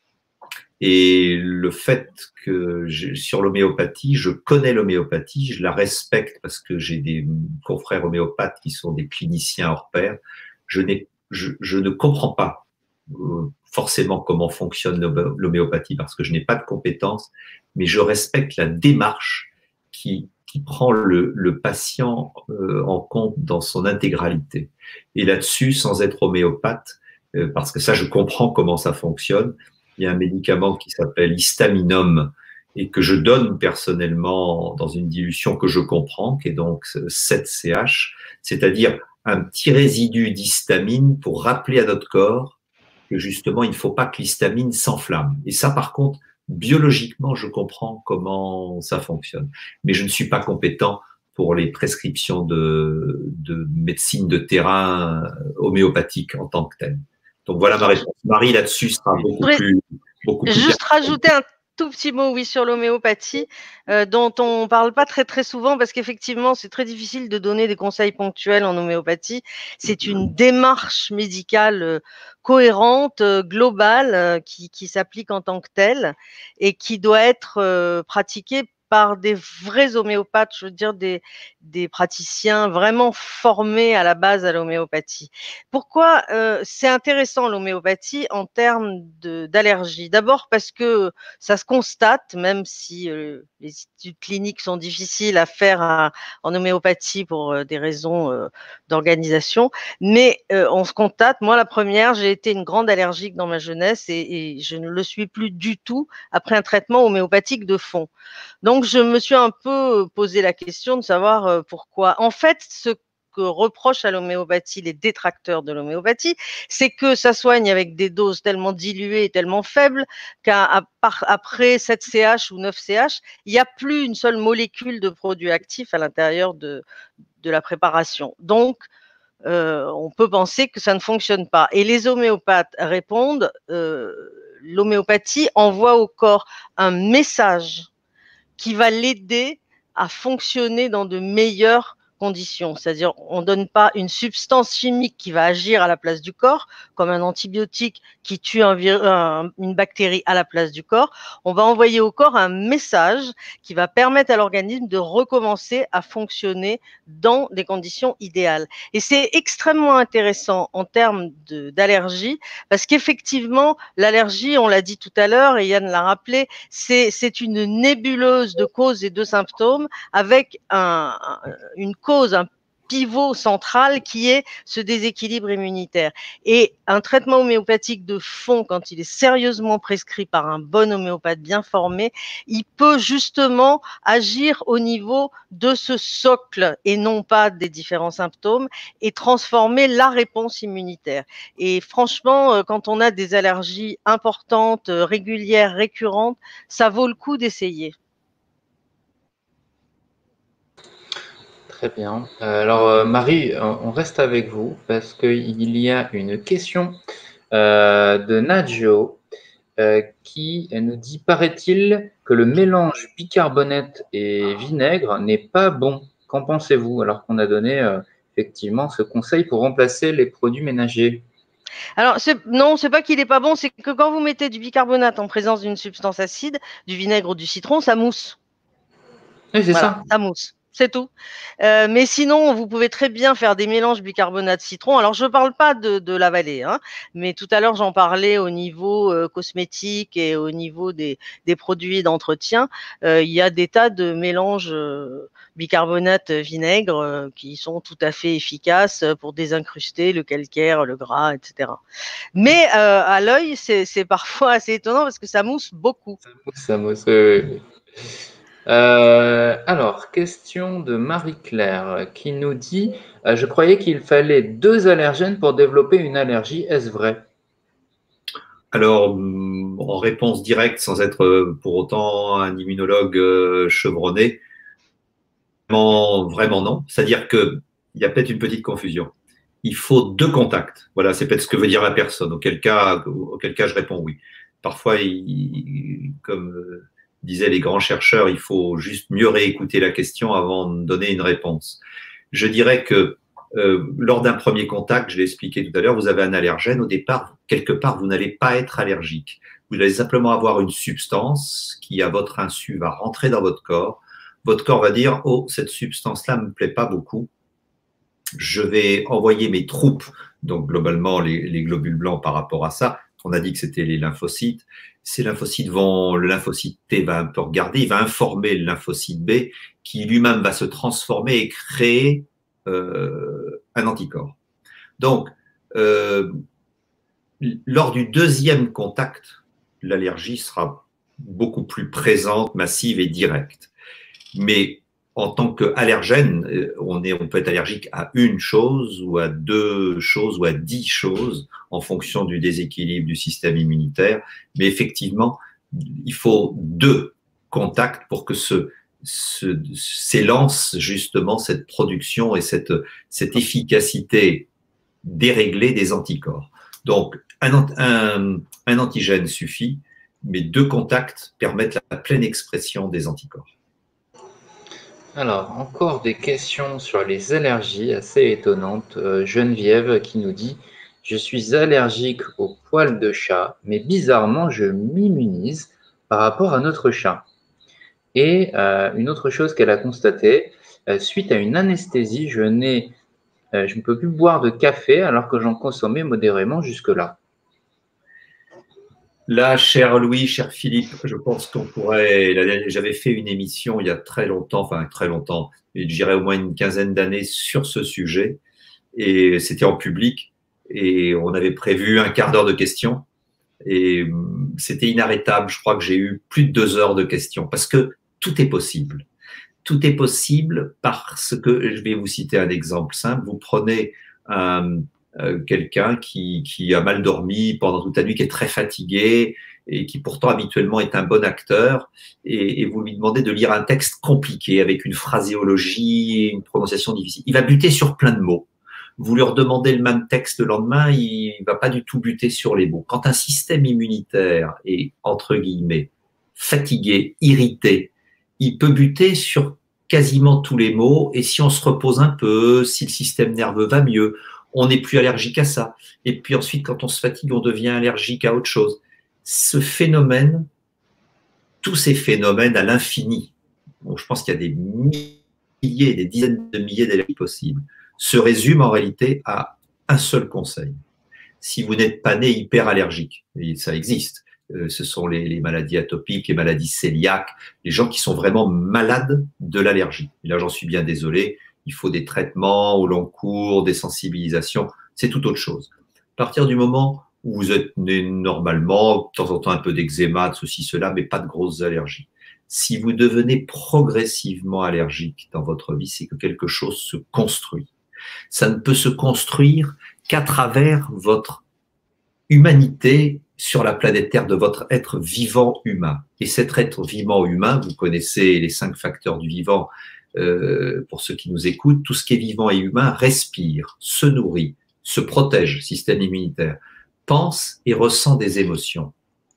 Et le fait que je, sur l'homéopathie, je connais l'homéopathie, je la respecte parce que j'ai des confrères homéopathes qui sont des cliniciens hors pair. Je, n'ai, je, je ne comprends pas euh, forcément comment fonctionne l'homéopathie parce que je n'ai pas de compétences, mais je respecte la démarche qui, qui prend le, le patient euh, en compte dans son intégralité. Et là-dessus, sans être homéopathe, euh, parce que ça, je comprends comment ça fonctionne, il y a un médicament qui s'appelle Histaminum et que je donne personnellement dans une dilution que je comprends, qui est donc sept C H, c'est-à-dire un petit résidu d'histamine pour rappeler à notre corps que justement, il ne faut pas que l'histamine s'enflamme. Et ça, par contre, biologiquement, je comprends comment ça fonctionne. Mais je ne suis pas compétent pour les prescriptions de, de médecine de terrain homéopathique en tant que telle. Donc voilà ma réponse. Marie, là-dessus, sera beaucoup plus, beaucoup plus. Juste rajouter un tout petit mot, oui, sur l'homéopathie, euh, dont on parle pas très très souvent parce qu'effectivement, c'est très difficile de donner des conseils ponctuels en homéopathie. C'est une démarche médicale euh, cohérente, euh, globale, euh, qui, qui s'applique en tant que telle et qui doit être euh, pratiquée par des vrais homéopathes, je veux dire des, des praticiens vraiment formés à la base à l'homéopathie. Pourquoi euh, c'est intéressant l'homéopathie en termes d'allergie? D'abord parce que ça se constate, même si euh, les études cliniques sont difficiles à faire à, en homéopathie pour euh, des raisons euh, d'organisation. Mais euh, on se constate, moi la première, j'ai été une grande allergique dans ma jeunesse et, et je ne le suis plus du tout après un traitement homéopathique de fond. Donc je me suis un peu posé la question de savoir euh, pourquoi. En fait, ce que reprochent à l'homéopathie les détracteurs de l'homéopathie, c'est que ça soigne avec des doses tellement diluées et tellement faibles qu'après sept C H ou neuf C H, il n'y a plus une seule molécule de produit actif à l'intérieur de, de la préparation. Donc, euh, on peut penser que ça ne fonctionne pas. Et les homéopathes répondent, euh, l'homéopathie envoie au corps un message qui va l'aider à fonctionner dans de meilleures conditions. C'est-à-dire, on ne donne pas une substance chimique qui va agir à la place du corps, comme un antibiotique qui tue un un, une bactérie à la place du corps. On va envoyer au corps un message qui va permettre à l'organisme de recommencer à fonctionner dans des conditions idéales. Et c'est extrêmement intéressant en termes d'allergie, parce qu'effectivement, l'allergie, on l'a dit tout à l'heure, et Yann l'a rappelé, c'est une nébuleuse de causes et de symptômes avec un, une cause, un pivot central qui est ce déséquilibre immunitaire. Et un traitement homéopathique de fond, quand il est sérieusement prescrit par un bon homéopathe bien formé, il peut justement agir au niveau de ce socle et non pas des différents symptômes et transformer la réponse immunitaire. Et franchement, quand on a des allergies importantes, régulières, récurrentes, ça vaut le coup d'essayer. Très bien. Alors, Marie, on reste avec vous parce qu'il y a une question euh, de Nadjo euh, qui nous dit « Paraît-il que le mélange bicarbonate et vinaigre n'est pas bon. Qu'en pensez-vous » alors qu'on a donné euh, effectivement ce conseil pour remplacer les produits ménagers. Alors, non, c'est pas qu'il n'est pas bon, c'est que quand vous mettez du bicarbonate en présence d'une substance acide, du vinaigre ou du citron, ça mousse. Oui, c'est voilà, ça. Ça mousse. C'est tout. Euh, mais sinon, vous pouvez très bien faire des mélanges bicarbonate-citron. Alors, je ne parle pas de, de l'avaler, hein, mais tout à l'heure, j'en parlais au niveau euh, cosmétique et au niveau des, des produits d'entretien. Euh, il y a des tas de mélanges euh, bicarbonate-vinaigre euh, qui sont tout à fait efficaces pour désincruster le calcaire, le gras, et cetera. Mais euh, à l'œil, c'est parfois assez étonnant parce que ça mousse beaucoup. Ça mousse, ça mousse, oui, oui. Euh, alors, question de Marie-Claire qui nous dit euh, « Je croyais qu'il fallait deux allergènes pour développer une allergie. Est-ce vrai ?» Alors, en réponse directe, sans être pour autant un immunologue chevronné, vraiment, vraiment non. C'est-à-dire qu'il y a peut-être une petite confusion. Il faut deux contacts. Voilà, c'est peut-être ce que veut dire la personne. Auquel cas, auquel cas je réponds oui. Parfois, il, comme disaient les grands chercheurs, il faut juste mieux réécouter la question avant de donner une réponse. Je dirais que euh, lors d'un premier contact, je l'ai expliqué tout à l'heure, vous avez un allergène. Au départ, quelque part, vous n'allez pas être allergique. Vous allez simplement avoir une substance qui, à votre insu, va rentrer dans votre corps. Votre corps va dire « Oh, cette substance-là ne me plaît pas beaucoup. Je vais envoyer mes troupes, donc globalement les, les globules blancs par rapport à ça. » On a dit que c'était les lymphocytes. Ces lymphocytes vont, le lymphocyte T va un peu regarder, il va informer le lymphocyte B qui lui-même va se transformer et créer euh, un anticorps. Donc, euh, lors du deuxième contact, l'allergie sera beaucoup plus présente, massive et directe. Mais en tant qu'allergène, on, est, on peut être allergique à une chose ou à deux choses ou à dix choses en fonction du déséquilibre du système immunitaire. Mais effectivement, il faut deux contacts pour que se, se, s'élance justement cette production et cette, cette efficacité déréglée des anticorps. Donc, un, un, un antigène suffit, mais deux contacts permettent la pleine expression des anticorps. Alors, encore des questions sur les allergies assez étonnantes. Euh, Geneviève qui nous dit « Je suis allergique aux poils de chat, mais bizarrement, je m'immunise par rapport à notre chat. » Et euh, une autre chose qu'elle a constatée, euh, suite à une anesthésie, je, n'ai, euh, je ne peux plus boire de café alors que j'en consommais modérément jusque-là. Là, cher Louis, cher Philippe, je pense qu'on pourrait. J'avais fait une émission il y a très longtemps, enfin très longtemps, je dirais au moins une quinzaine d'années sur ce sujet, et c'était en public, et on avait prévu un quart d'heure de questions, et c'était inarrêtable. Je crois que j'ai eu plus de deux heures de questions, parce que tout est possible. Tout est possible parce que, je vais vous citer un exemple simple, vous prenez un Euh, quelqu'un qui, qui a mal dormi pendant toute la nuit, qui est très fatigué et qui pourtant habituellement est un bon acteur, et, et vous lui demandez de lire un texte compliqué avec une phraséologie, une prononciation difficile. Il va buter sur plein de mots. Vous lui redemandez le même texte le lendemain, il ne va pas du tout buter sur les mots. Quand un système immunitaire est, entre guillemets, fatigué, irrité, il peut buter sur quasiment tous les mots, et si on se repose un peu, si le système nerveux va mieux, on n'est plus allergique à ça. Et puis ensuite, quand on se fatigue, on devient allergique à autre chose. Ce phénomène, tous ces phénomènes à l'infini, bon, je pense qu'il y a des milliers, des dizaines de milliers d'allergies possibles, se résument en réalité à un seul conseil. Si vous n'êtes pas né hyperallergique, et ça existe, ce sont les, les maladies atopiques, les maladies cœliaques, les gens qui sont vraiment malades de l'allergie. Et là, j'en suis bien désolé. Il faut des traitements au long cours, des sensibilisations, c'est tout autre chose. À partir du moment où vous êtes né normalement, de temps en temps un peu d'eczéma, de ceci, cela, mais pas de grosses allergies. Si vous devenez progressivement allergique dans votre vie, c'est que quelque chose se construit. Ça ne peut se construire qu'à travers votre humanité sur la planète Terre, de votre être vivant humain. Et cet être vivant humain, vous connaissez les cinq facteurs du vivant. Euh, pour ceux qui nous écoutent, tout ce qui est vivant et humain respire, se nourrit, se protège, système immunitaire, pense et ressent des émotions.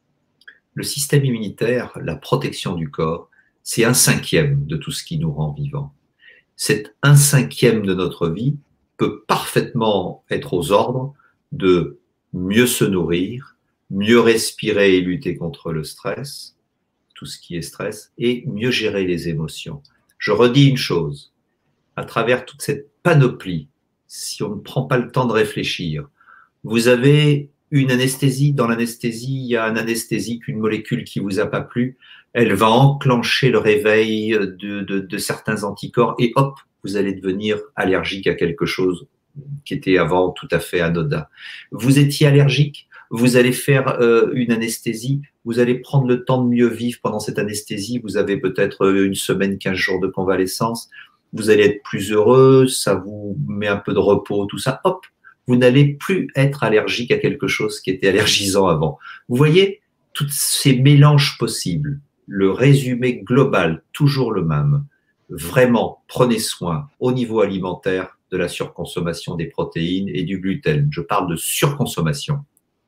Le système immunitaire, la protection du corps, c'est un cinquième de tout ce qui nous rend vivants. Cet un cinquième de notre vie peut parfaitement être aux ordres de mieux se nourrir, mieux respirer et lutter contre le stress, tout ce qui est stress, et mieux gérer les émotions. Je redis une chose, à travers toute cette panoplie, si on ne prend pas le temps de réfléchir, vous avez une anesthésie, dans l'anesthésie, il y a un anesthésique, une molécule qui vous a pas plu, elle va enclencher le réveil de, de, de certains anticorps et hop, vous allez devenir allergique à quelque chose qui était avant tout à fait anodin. Vous étiez allergique, vous allez faire euh, une anesthésie, vous allez prendre le temps de mieux vivre pendant cette anesthésie, vous avez peut-être une semaine, quinze jours de convalescence, vous allez être plus heureux, ça vous met un peu de repos, tout ça, hop, vous n'allez plus être allergique à quelque chose qui était allergisant avant. Vous voyez, tous ces mélanges possibles, le résumé global, toujours le même. Vraiment, prenez soin au niveau alimentaire de la surconsommation des protéines et du gluten. Je parle de surconsommation.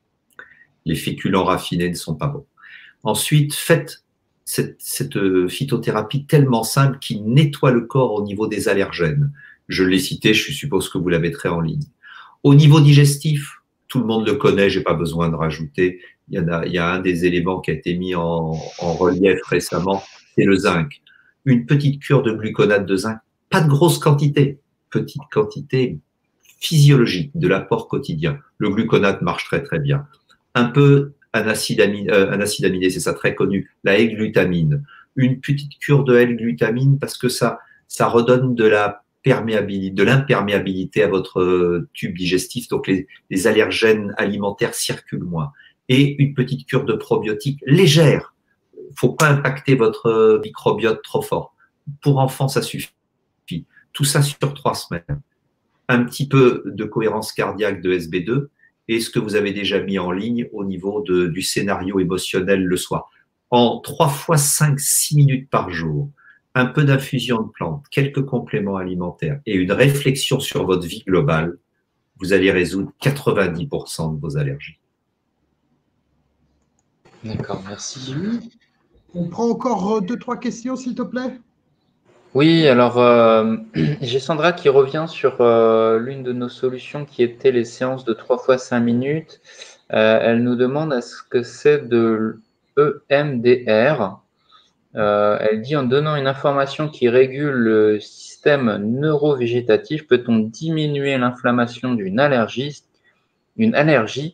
Les féculents raffinés ne sont pas bons. Ensuite, faites cette, cette phytothérapie tellement simple qui nettoie le corps au niveau des allergènes. Je l'ai cité, je suppose que vous la mettrez en ligne. Au niveau digestif, tout le monde le connaît, je n'ai pas besoin de rajouter. Il y, en a, il y a un des éléments qui a été mis en, en relief récemment, c'est le zinc. Une petite cure de gluconate de zinc, pas de grosse quantité, petite quantité physiologique de l'apport quotidien. Le gluconate marche très très bien. Un peu un acide, amine, euh, un acide aminé, c'est ça très connu, la L-glutamine. Une petite cure de L-glutamine parce que ça, ça redonne de la perméabilité, de l'imperméabilité à votre tube digestif, donc les, les allergènes alimentaires circulent moins. Et une petite cure de probiotiques légère. Il ne faut pas impacter votre microbiote trop fort. Pour enfants, ça suffit. Tout ça sur trois semaines. Un petit peu de cohérence cardiaque de S B deux et ce que vous avez déjà mis en ligne au niveau de, du scénario émotionnel le soir. En trois fois cinq, six minutes par jour, un peu d'infusion de plantes, quelques compléments alimentaires et une réflexion sur votre vie globale, vous allez résoudre quatre-vingt-dix pour cent de vos allergies. D'accord, merci. On prend encore deux, trois questions, s'il te plaît. Oui, alors euh, j'ai Sandra qui revient sur euh, l'une de nos solutions qui était les séances de trois fois cinq minutes. Euh, elle nous demande à ce que c'est de l'E M D R. Euh, elle dit en donnant une information qui régule le système neurovégétatif, peut-on diminuer l'inflammation d'une allergie, une allergie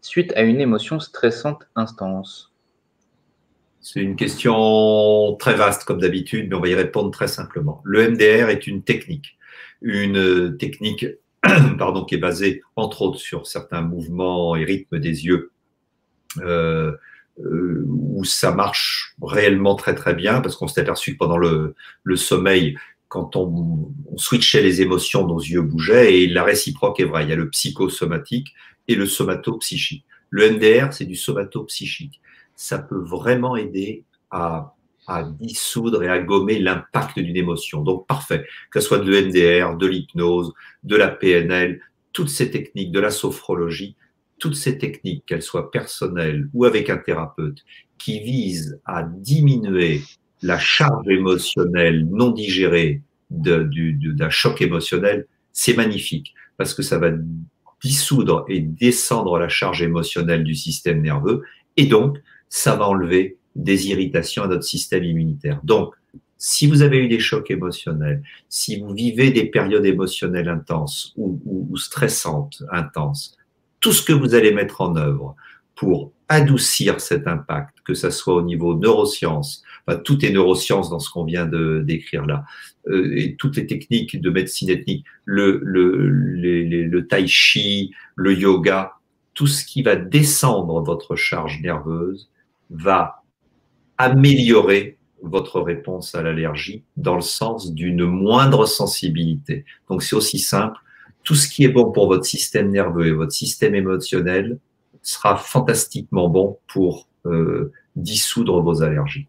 suite à une émotion stressante intense? C'est une question très vaste comme d'habitude, mais on va y répondre très simplement. Le M D R est une technique, une technique pardon, qui est basée entre autres sur certains mouvements et rythmes des yeux, euh, euh, où ça marche réellement très très bien, parce qu'on s'est aperçu que pendant le, le sommeil, quand on, on switchait les émotions, nos yeux bougeaient, et la réciproque est vraie. Il y a le psychosomatique et le somato-psychique. Le M D R, c'est du somato-psychique. Ça peut vraiment aider à, à dissoudre et à gommer l'impact d'une émotion. Donc, parfait. Que ce soit de l'E M D R, de l'hypnose, de la P N L, toutes ces techniques, de la sophrologie, toutes ces techniques, qu'elles soient personnelles ou avec un thérapeute, qui visent à diminuer la charge émotionnelle non digérée de, du, de, d'un choc émotionnel, c'est magnifique parce que ça va dissoudre et descendre la charge émotionnelle du système nerveux et donc, ça va enlever des irritations à notre système immunitaire. Donc, si vous avez eu des chocs émotionnels, si vous vivez des périodes émotionnelles intenses ou, ou, ou stressantes, intenses, tout ce que vous allez mettre en œuvre pour adoucir cet impact, que ça soit au niveau neurosciences, enfin, tout est neurosciences dans ce qu'on vient de décrire là, euh, et toutes les techniques de médecine ethnique, le, le, les, les, le tai chi, le yoga, tout ce qui va descendre votre charge nerveuse va améliorer votre réponse à l'allergie dans le sens d'une moindre sensibilité. Donc, c'est aussi simple. Tout ce qui est bon pour votre système nerveux et votre système émotionnel sera fantastiquement bon pour euh, dissoudre vos allergies.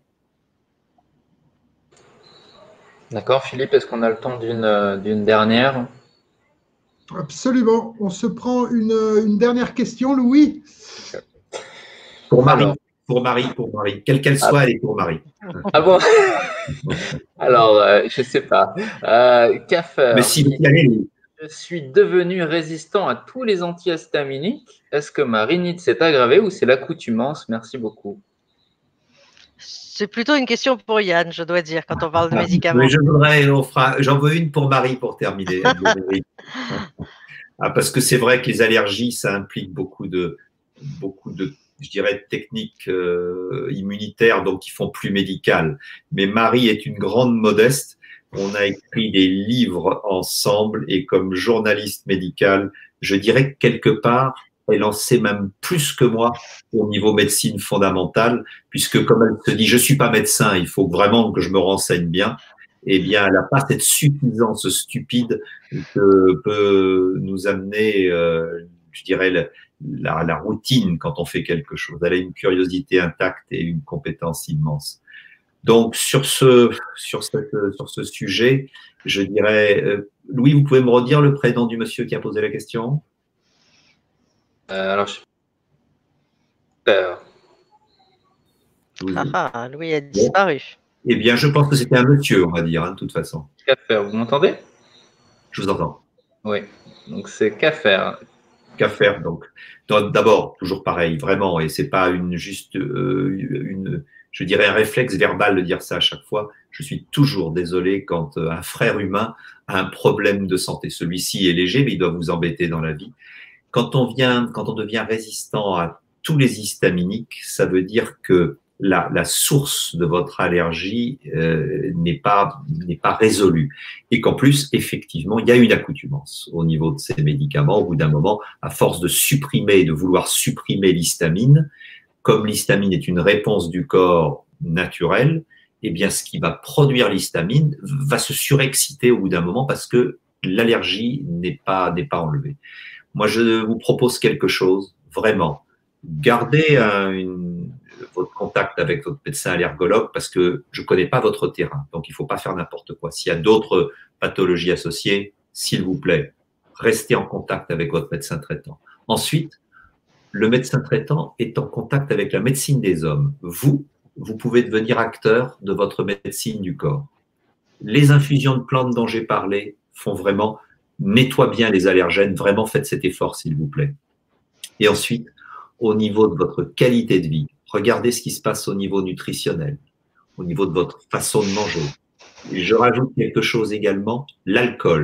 D'accord, Philippe, est-ce qu'on a le temps d'une d'une dernière? Absolument. On se prend une, une dernière question, Louis. Pour Marie, Alors, pour Marie, pour Marie. Quelle qu'elle soit, ah, elle est pour Marie. Ah bon? Alors, euh, je ne sais pas. Euh, qu'a faire? Mais si vous y allez, je suis devenu résistant à tous les antihistaminiques. Est-ce que ma rhinite s'est aggravée ou c'est l'accoutumance? Merci beaucoup. C'est plutôt une question pour Yann, je dois dire, quand on parle de médicaments. Mais je voudrais, on fera, j'en veux une pour Marie pour terminer. Ah, parce que c'est vrai que les allergies, ça implique beaucoup de, beaucoup de, je dirais, techniques euh, immunitaires, donc qui font plus médicales. Mais Marie est une grande modeste. On a écrit des livres ensemble et comme journaliste médicale, je dirais que quelque part, elle en sait même plus que moi au niveau médecine fondamentale, puisque comme elle se dit, je suis pas médecin, il faut vraiment que je me renseigne bien. Eh bien, elle n'a pas cette suffisance stupide que peut nous amener, euh, je dirais, la, la, la routine quand on fait quelque chose. Elle a une curiosité intacte et une compétence immense. Donc, sur ce, sur cette, sur ce sujet, je dirais, euh, Louis, vous pouvez me redire le prénom du monsieur qui a posé la question? Euh, alors, je... Ah, ah, Louis a disparu. Eh bien, je pense que c'était un monsieur, on va dire, hein, de toute façon. Qu'à faire, vous m'entendez? Je vous entends. Oui, donc c'est qu'à faire. Qu'à faire, donc. D'abord, toujours pareil, vraiment, et c'est pas une juste euh, une, je dirais un réflexe verbal de dire ça à chaque fois. Je suis toujours désolé quand un frère humain a un problème de santé. Celui-ci est léger, mais il doit vous embêter dans la vie. Quand on vient, quand on devient résistant à tous les histaminiques, ça veut dire que La, la source de votre allergie euh, n'est pas n'est pas résolue et qu'en plus effectivement il y a une accoutumance au niveau de ces médicaments. Au bout d'un moment, à force de supprimer, de vouloir supprimer l'histamine, comme l'histamine est une réponse du corps naturelle, eh bien ce qui va produire l'histamine va se surexciter au bout d'un moment parce que l'allergie n'est pas n'est pas enlevée. Moi, je vous propose quelque chose vraiment. Gardez un, une votre contact avec votre médecin allergologue parce que je ne connais pas votre terrain. Donc, il ne faut pas faire n'importe quoi. S'il y a d'autres pathologies associées, s'il vous plaît, restez en contact avec votre médecin traitant. Ensuite, le médecin traitant est en contact avec la médecine des hommes. Vous, vous pouvez devenir acteur de votre médecine du corps. Les infusions de plantes dont j'ai parlé font vraiment, nettoient bien les allergènes. Vraiment, faites cet effort, s'il vous plaît. Et ensuite, au niveau de votre qualité de vie, regardez ce qui se passe au niveau nutritionnel, au niveau de votre façon de manger. Et je rajoute quelque chose également, l'alcool.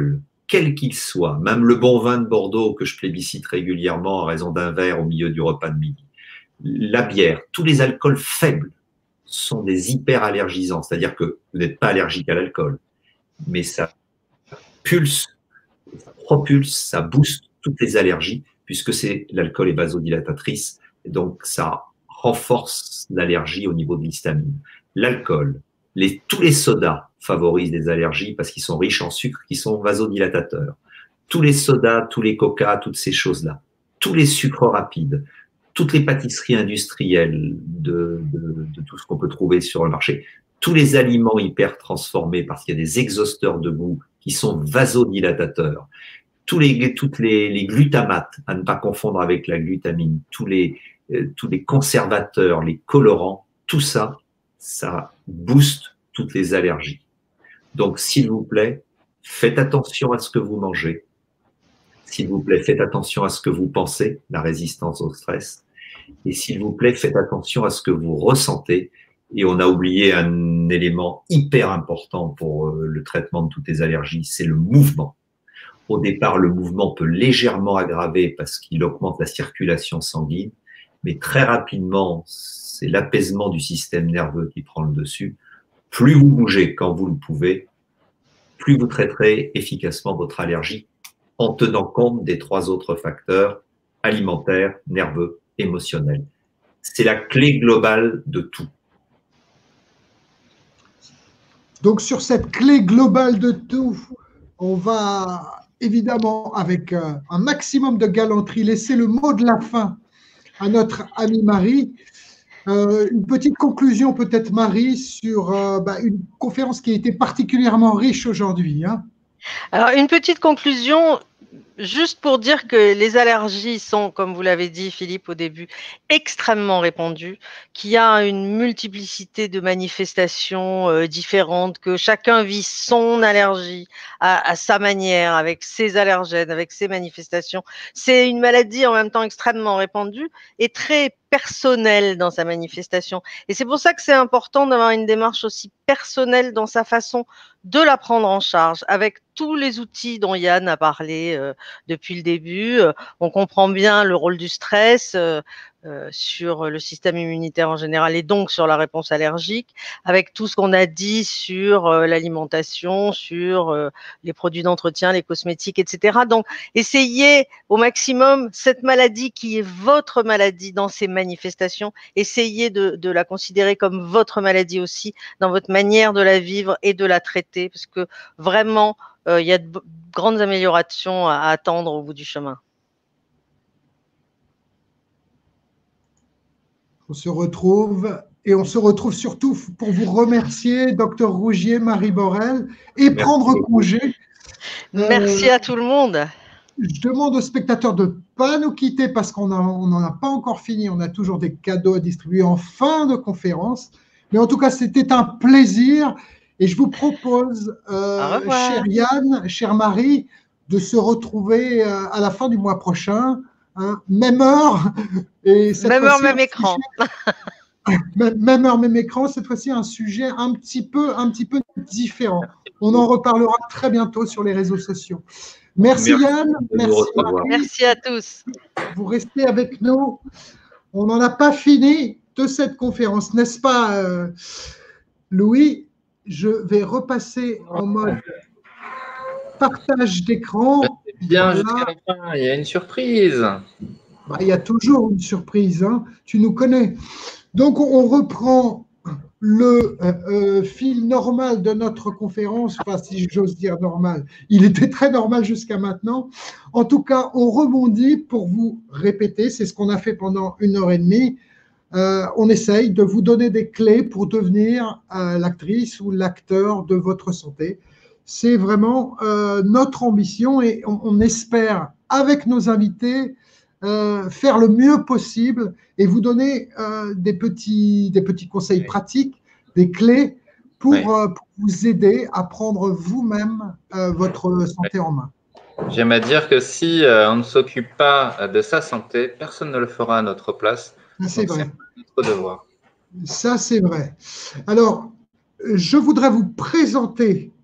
quel qu'il soit, même le bon vin de Bordeaux que je plébiscite régulièrement à raison d'un verre au milieu du repas de midi, la bière, tous les alcools faibles sont des hyperallergisants, c'est-à-dire que vous n'êtes pas allergique à l'alcool, mais ça pulse, ça propulse, ça booste toutes les allergies, puisque c'est l'alcool est vasodilatatrice, et donc ça renforce l'allergie au niveau de l'histamine. L'alcool, les, tous les sodas favorisent des allergies parce qu'ils sont riches en sucre, qui sont vasodilatateurs. Tous les sodas, tous les coca, toutes ces choses-là, tous les sucres rapides, toutes les pâtisseries industrielles de, de, de tout ce qu'on peut trouver sur le marché, tous les aliments hyper transformés parce qu'il y a des exhausteurs de goût qui sont vasodilatateurs, tous les, toutes les, les glutamates, à ne pas confondre avec la glutamine, tous les, euh, tous les conservateurs, les colorants, tout ça, ça booste toutes les allergies. Donc, s'il vous plaît, faites attention à ce que vous mangez. S'il vous plaît, faites attention à ce que vous pensez, la résistance au stress. Et s'il vous plaît, faites attention à ce que vous ressentez. Et on a oublié un élément hyper important pour le traitement de toutes les allergies, c'est le mouvement. Au départ, le mouvement peut légèrement aggraver parce qu'il augmente la circulation sanguine, mais très rapidement, c'est l'apaisement du système nerveux qui prend le dessus. Plus vous bougez quand vous le pouvez, plus vous traiterez efficacement votre allergie en tenant compte des trois autres facteurs alimentaires, nerveux, émotionnels. C'est la clé globale de tout. Donc, sur cette clé globale de tout, on va évidemment, avec euh, un maximum de galanterie, laisser le mot de la fin à notre amie Marie. Euh, une petite conclusion peut-être, Marie, sur euh, bah, une conférence qui a été particulièrement riche aujourd'hui. Hein. Alors, une petite conclusion, juste pour dire que les allergies sont, comme vous l'avez dit Philippe au début, extrêmement répandues, qu'il y a une multiplicité de manifestations euh, différentes, que chacun vit son allergie à, à sa manière, avec ses allergènes, avec ses manifestations. C'est une maladie en même temps extrêmement répandue et très personnelle dans sa manifestation. Et c'est pour ça que c'est important d'avoir une démarche aussi personnelle dans sa façon de la prendre en charge, avec tous les outils dont Yann a parlé euh, depuis le début. Euh, on comprend bien le rôle du stress euh, euh, sur le système immunitaire en général et donc sur la réponse allergique, avec tout ce qu'on a dit sur euh, l'alimentation, sur euh, les produits d'entretien, les cosmétiques, et cetera. Donc, essayez au maximum cette maladie qui est votre maladie dans ses manifestations, essayez de, de la considérer comme votre maladie aussi dans votre manière de la vivre et de la traiter, parce que vraiment, euh, il y a de grandes améliorations à attendre au bout du chemin. On se retrouve et on se retrouve surtout pour vous remercier, docteur Rougier, Marie Borel, et Merci. prendre congé. Merci euh, à tout le monde. Je demande aux spectateurs de ne pas nous quitter parce qu'on n'en a pas encore fini. On a toujours des cadeaux à distribuer en fin de conférence. Mais en tout cas, c'était un plaisir. Et je vous propose, euh, cher Yann, chère Marie, de se retrouver euh, à la fin du mois prochain. Hein, même heure. Et cette même heure, même écran. même, même heure, même écran. Cette fois-ci, un sujet un petit peu, un petit peu différent. On en reparlera très bientôt sur les réseaux sociaux. Merci, merci Yann. Merci, Marie. Merci à tous. Vous restez avec nous. On n'en a pas fini de cette conférence, n'est-ce pas, euh, Louis? Je vais repasser en mode partage d'écran. Bien, voilà. Jusqu'à la fin, il y a une surprise. Bah, il y a toujours une surprise, hein. Tu nous connais. Donc, on reprend le euh, euh, fil normal de notre conférence, enfin, si j'ose dire normal. Il était très normal jusqu'à maintenant. En tout cas, on rebondit pour vous répéter. C'est ce qu'on a fait pendant une heure et demie. Euh, on essaye de vous donner des clés pour devenir euh, l'actrice ou l'acteur de votre santé. C'est vraiment euh, notre ambition et on, on espère, avec nos invités, euh, faire le mieux possible et vous donner euh, des, petits, des petits conseils oui. pratiques, des clés pour, oui. euh, pour vous aider à prendre vous-même euh, votre santé en main. J'aime à dire que si euh, on ne s'occupe pas de sa santé, personne ne le fera à notre place. C'est vrai. C'est notre devoir. Ça, c'est vrai. Alors, je voudrais vous présenter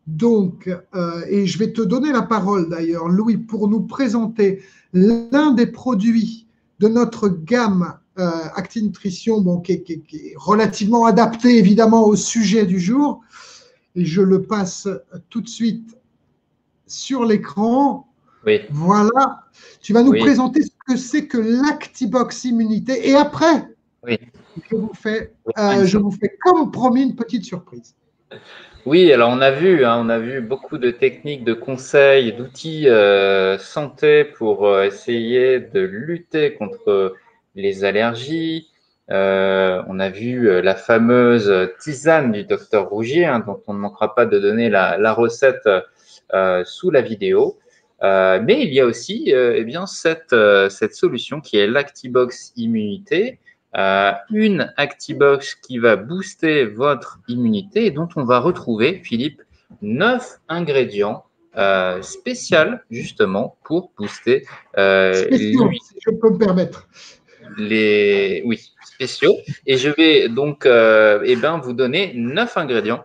Donc, euh, et je vais te donner la parole d'ailleurs, Louis, pour nous présenter l'un des produits de notre gamme euh, ActiNutrition, bon, qui, est, qui, qui est relativement adapté évidemment au sujet du jour. Et je le passe tout de suite sur l'écran. Oui. Voilà. Tu vas nous Oui. présenter ce que c'est que l'Actibox Immunité. Et après, oui. je, vous fais, euh, je vous fais, comme promis, une petite surprise. Oui, alors on a vu, hein, on a vu beaucoup de techniques, de conseils, d'outils euh, santé pour euh, essayer de lutter contre les allergies. Euh, on a vu euh, la fameuse tisane du docteur Rougier, hein, dont on ne manquera pas de donner la, la recette euh, sous la vidéo. Euh, mais il y a aussi euh, eh bien, cette, euh, cette solution qui est l'Actibox Immunité. Euh, une Actibox qui va booster votre immunité et dont on va retrouver, Philippe, neuf ingrédients euh, spéciaux justement pour booster euh, spéciaux, si je peux me permettre. Les, oui, spéciaux. Et je vais donc euh, eh ben, vous donner neuf ingrédients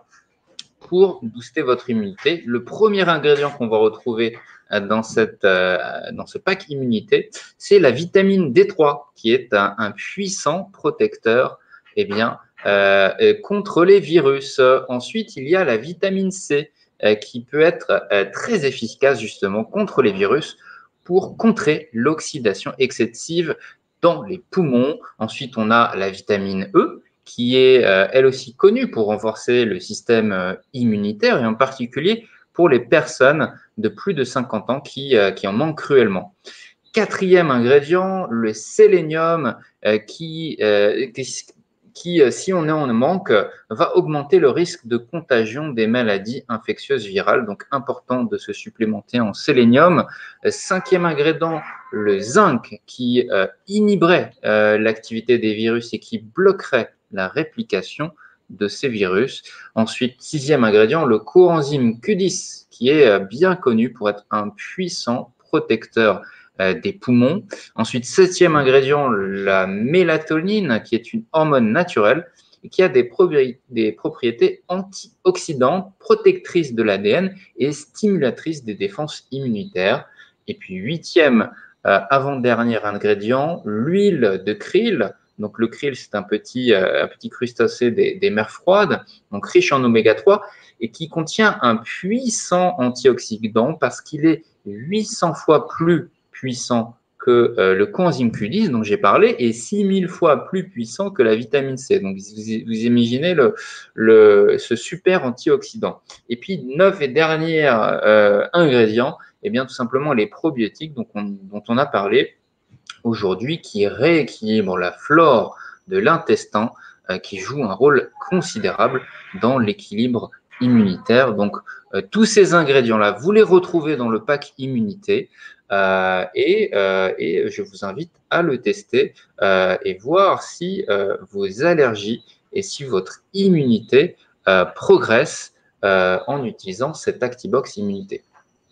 pour booster votre immunité. Le premier ingrédient qu'on va retrouver dans, cette, euh, dans ce pack immunité, c'est la vitamine D trois, qui est un, un puissant protecteur eh bien, euh, contre les virus. Ensuite, il y a la vitamine C, euh, qui peut être euh, très efficace justement contre les virus pour contrer l'oxydation excessive dans les poumons. Ensuite, on a la vitamine E, qui est euh, elle aussi connue pour renforcer le système euh, immunitaire et en particulier pour les personnes de plus de cinquante ans qui, euh, qui en manquent cruellement. Quatrième ingrédient, le sélénium euh, qui, euh, qui, qui euh, si on est en manque, va augmenter le risque de contagion des maladies infectieuses virales. Donc, important de se supplémenter en sélénium. Cinquième ingrédient, le zinc qui euh, inhiberait euh, l'activité des virus et qui bloquerait la réplication de ces virus. Ensuite, sixième ingrédient, le coenzyme Q dix, qui est bien connu pour être un puissant protecteur euh, des poumons. Ensuite, septième ingrédient, la mélatonine, qui est une hormone naturelle et qui a des, propri- des propriétés antioxydantes, protectrices de l'A D N et stimulatrices des défenses immunitaires. Et puis, huitième, euh, avant-dernier ingrédient, l'huile de krill. Donc, le krill, c'est un petit, euh, un petit crustacé des, des mers froides, donc riche en oméga trois, et qui contient un puissant antioxydant parce qu'il est huit cents fois plus puissant que euh, le coenzyme Q dix, dont j'ai parlé, et six mille fois plus puissant que la vitamine C. Donc, vous, vous imaginez le, le, ce super antioxydant. Et puis, neuf et dernier euh, ingrédient, eh bien, tout simplement les probiotiques donc on, dont on a parlé aujourd'hui, qui rééquilibre la flore de l'intestin, euh, qui joue un rôle considérable dans l'équilibre immunitaire. Donc, euh, tous ces ingrédients-là, vous les retrouvez dans le pack immunité euh, et, euh, et je vous invite à le tester euh, et voir si euh, vos allergies et si votre immunité euh, progresse euh, en utilisant cette Actibox Immunité.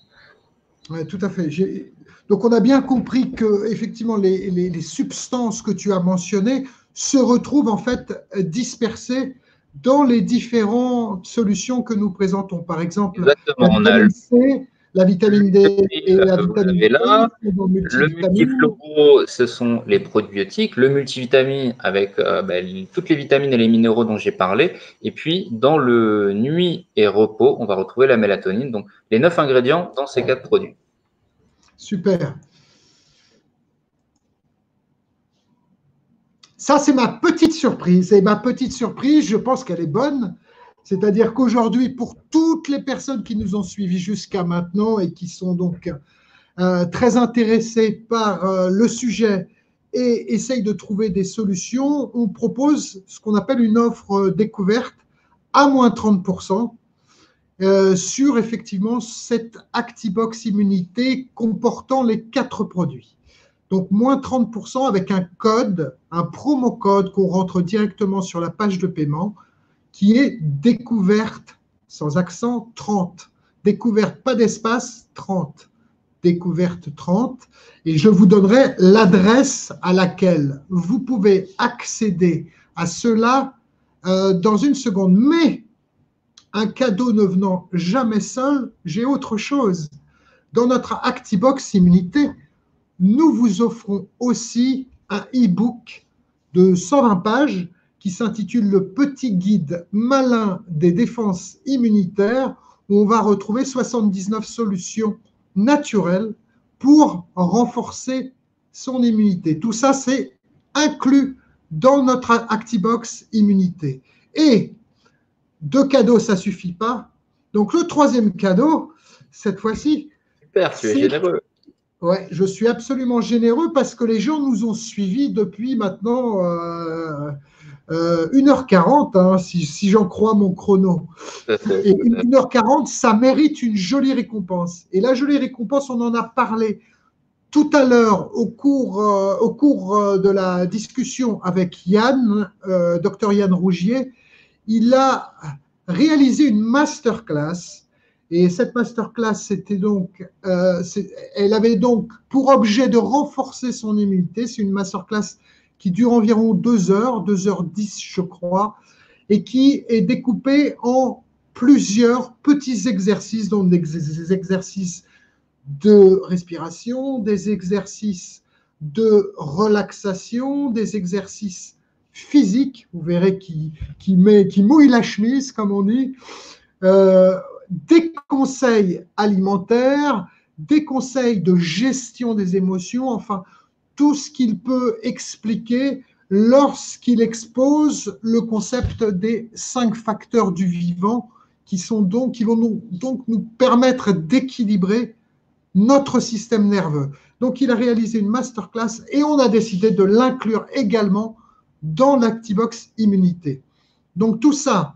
Oui, tout à fait. J'ai... Donc, on a bien compris que effectivement les, les, les substances que tu as mentionnées se retrouvent en fait dispersées dans les différentes solutions que nous présentons. Par exemple, exactement, la vitamine C, la vitamine D et la vitamine là. Le multifloro, ce sont les probiotiques. Le multivitamine avec euh, ben, toutes les vitamines et les minéraux dont j'ai parlé. Et puis, dans le nuit et repos, on va retrouver la mélatonine. Donc, les neuf ingrédients dans ces quatre produits. Super. Ça, c'est ma petite surprise. Et ma petite surprise, je pense qu'elle est bonne. C'est-à-dire qu'aujourd'hui, pour toutes les personnes qui nous ont suivis jusqu'à maintenant et qui sont donc euh, très intéressées par euh, le sujet et essayent de trouver des solutions, on propose ce qu'on appelle une offre découverte à moins trente pour cent euh, sur effectivement cette Actibox Immunité comportant les quatre produits. Donc, moins trente pour cent avec un code, un promo code qu'on rentre directement sur la page de paiement qui est découverte, sans accent, trente. Découverte, pas d'espace, trente. Découverte trente. Et je vous donnerai l'adresse à laquelle vous pouvez accéder à cela euh, dans une seconde. Mais un cadeau ne venant jamais seul, j'ai autre chose. Dans notre ActiBox Immunité, nous vous offrons aussi un e-book de cent vingt pages qui s'intitule « Le petit guide malin des défenses immunitaires » où on va retrouver soixante-dix-neuf solutions naturelles pour renforcer son immunité. Tout ça, c'est inclus dans notre ActiBox Immunité. Et deux cadeaux, ça ne suffit pas. Donc, le troisième cadeau, cette fois-ci… Super, tu es généreux. Ouais, je suis absolument généreux parce que les gens nous ont suivis depuis maintenant euh, euh, une heure quarante, hein, si, si j'en crois mon chrono. Et une heure quarante, ça mérite une jolie récompense. Et la jolie récompense, on en a parlé tout à l'heure au cours, euh, au cours de la discussion avec Yann, euh, docteur Yann Rougier. Il a réalisé une masterclass. Et cette masterclass, c'était donc, euh, elle avait donc pour objet de renforcer son immunité. C'est une masterclass qui dure environ deux heures, deux heures dix, je crois, et qui est découpée en plusieurs petits exercices, donc des exercices de respiration, des exercices de relaxation, des exercices physiques, vous verrez, qui, qui, met, qui mouille la chemise, comme on dit, euh, des conseils alimentaires, des conseils de gestion des émotions, enfin, tout ce qu'il peut expliquer lorsqu'il expose le concept des cinq facteurs du vivant qui, sont donc, qui vont nous, donc nous permettre d'équilibrer notre système nerveux. Donc, il a réalisé une masterclass et on a décidé de l'inclure également dans l'ActiBox Immunité. Donc, tout ça,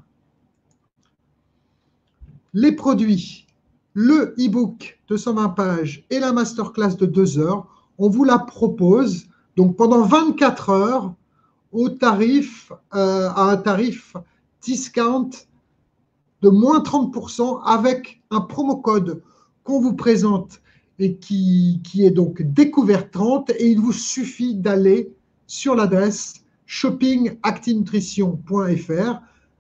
les produits, le e-book de cent vingt pages et la masterclass de deux heures, on vous la propose donc pendant vingt-quatre heures au tarif, euh, à un tarif discount de moins trente pour cent avec un promo code qu'on vous présente et qui, qui est donc découvert trente, et il vous suffit d'aller sur l'adresse shopping actinutrition point f r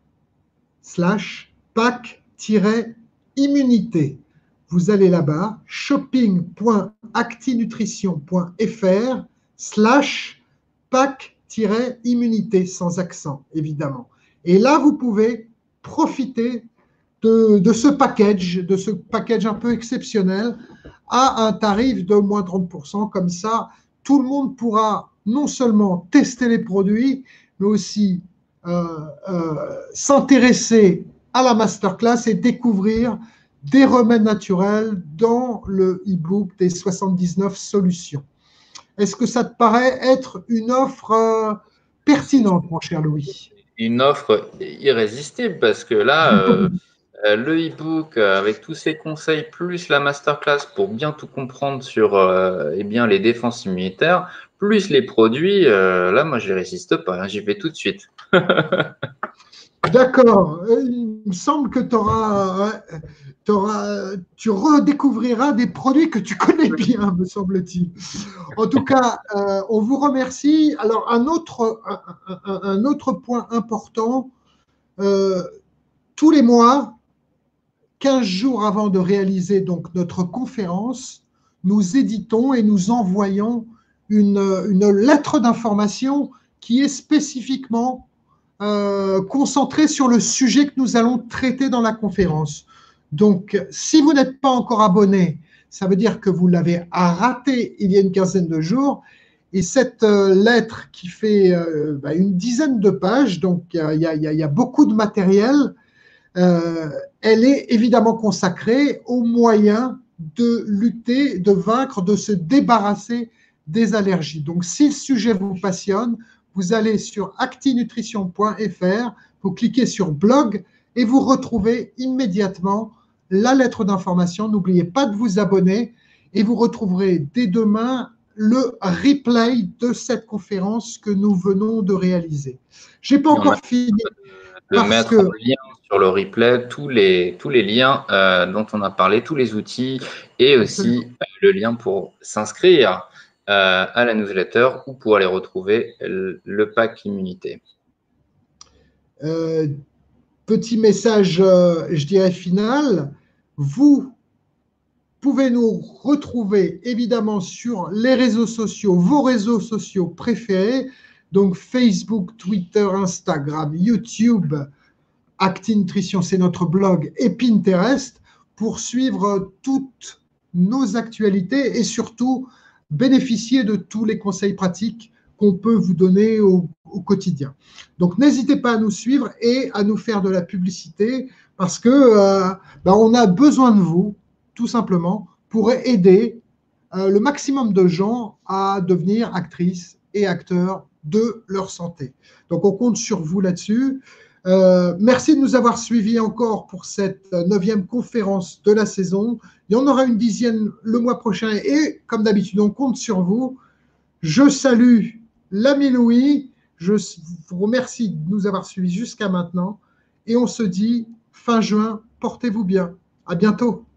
slash pack immunité. Vous allez là-bas, shopping point actinutrition point f r slash pack immunité, sans accent, évidemment. Et là, vous pouvez profiter de, de ce package, de ce package un peu exceptionnel, à un tarif de moins trente pour cent. Comme ça, tout le monde pourra non seulement tester les produits, mais aussi euh, euh, s'intéresser à la masterclass et découvrir des remèdes naturels dans le e-book des soixante-dix-neuf solutions. Est-ce que ça te paraît être une offre euh, pertinente, mon cher Louis? Une offre irrésistible parce que là, euh, le e-book avec tous ces conseils plus la masterclass pour bien tout comprendre sur euh, eh bien, les défenses immunitaires, plus les produits, euh, là, moi, je ne résiste pas, hein, j'y vais tout de suite. D'accord. Il me semble que t'auras, t'auras, tu redécouvriras des produits que tu connais bien, me semble-t-il. En tout cas, euh, on vous remercie. Alors, un autre, un, un, un autre point important, euh, tous les mois, quinze jours avant de réaliser donc notre conférence, nous éditons et nous envoyons une, une lettre d'information qui est spécifiquement Euh, concentré sur le sujet que nous allons traiter dans la conférence. Donc, si vous n'êtes pas encore abonné, ça veut dire que vous l'avez raté il y a une quinzaine de jours. Et cette euh, lettre qui fait euh, bah, une dizaine de pages, donc il y, y, y a beaucoup de matériel, euh, elle est évidemment consacrée aux moyens de lutter, de vaincre, de se débarrasser des allergies. Donc, si le sujet vous passionne, vous allez sur actinutrition point f r, vous cliquez sur blog et vous retrouvez immédiatement la lettre d'information. N'oubliez pas de vous abonner et vous retrouverez dès demain le replay de cette conférence que nous venons de réaliser. Je n'ai pas encore fini. De mettre que... en lien sur le replay tous les, tous les liens euh, dont on a parlé, tous les outils et aussi euh, le lien pour s'inscrire Euh, à la newsletter ou pour aller retrouver le, le pack immunité. Euh, petit message, euh, je dirais, final. Vous pouvez nous retrouver évidemment sur les réseaux sociaux, vos réseaux sociaux préférés, donc Facebook, Twitter, Instagram, YouTube, ActiNutrition, c'est notre blog, et Pinterest, pour suivre toutes nos actualités et surtout bénéficier de tous les conseils pratiques qu'on peut vous donner au, au quotidien. Donc n'hésitez pas à nous suivre et à nous faire de la publicité parce que euh, ben, on a besoin de vous, tout simplement, pour aider euh, le maximum de gens à devenir actrices et acteurs de leur santé. Donc on compte sur vous là-dessus. Euh, merci de nous avoir suivis encore pour cette neuvième conférence de la saison. Il y en aura une dizaine le mois prochain et comme d'habitude, on compte sur vous. Je salue l'ami Louis. Je vous remercie de nous avoir suivis jusqu'à maintenant et on se dit fin juin, portez-vous bien. À bientôt.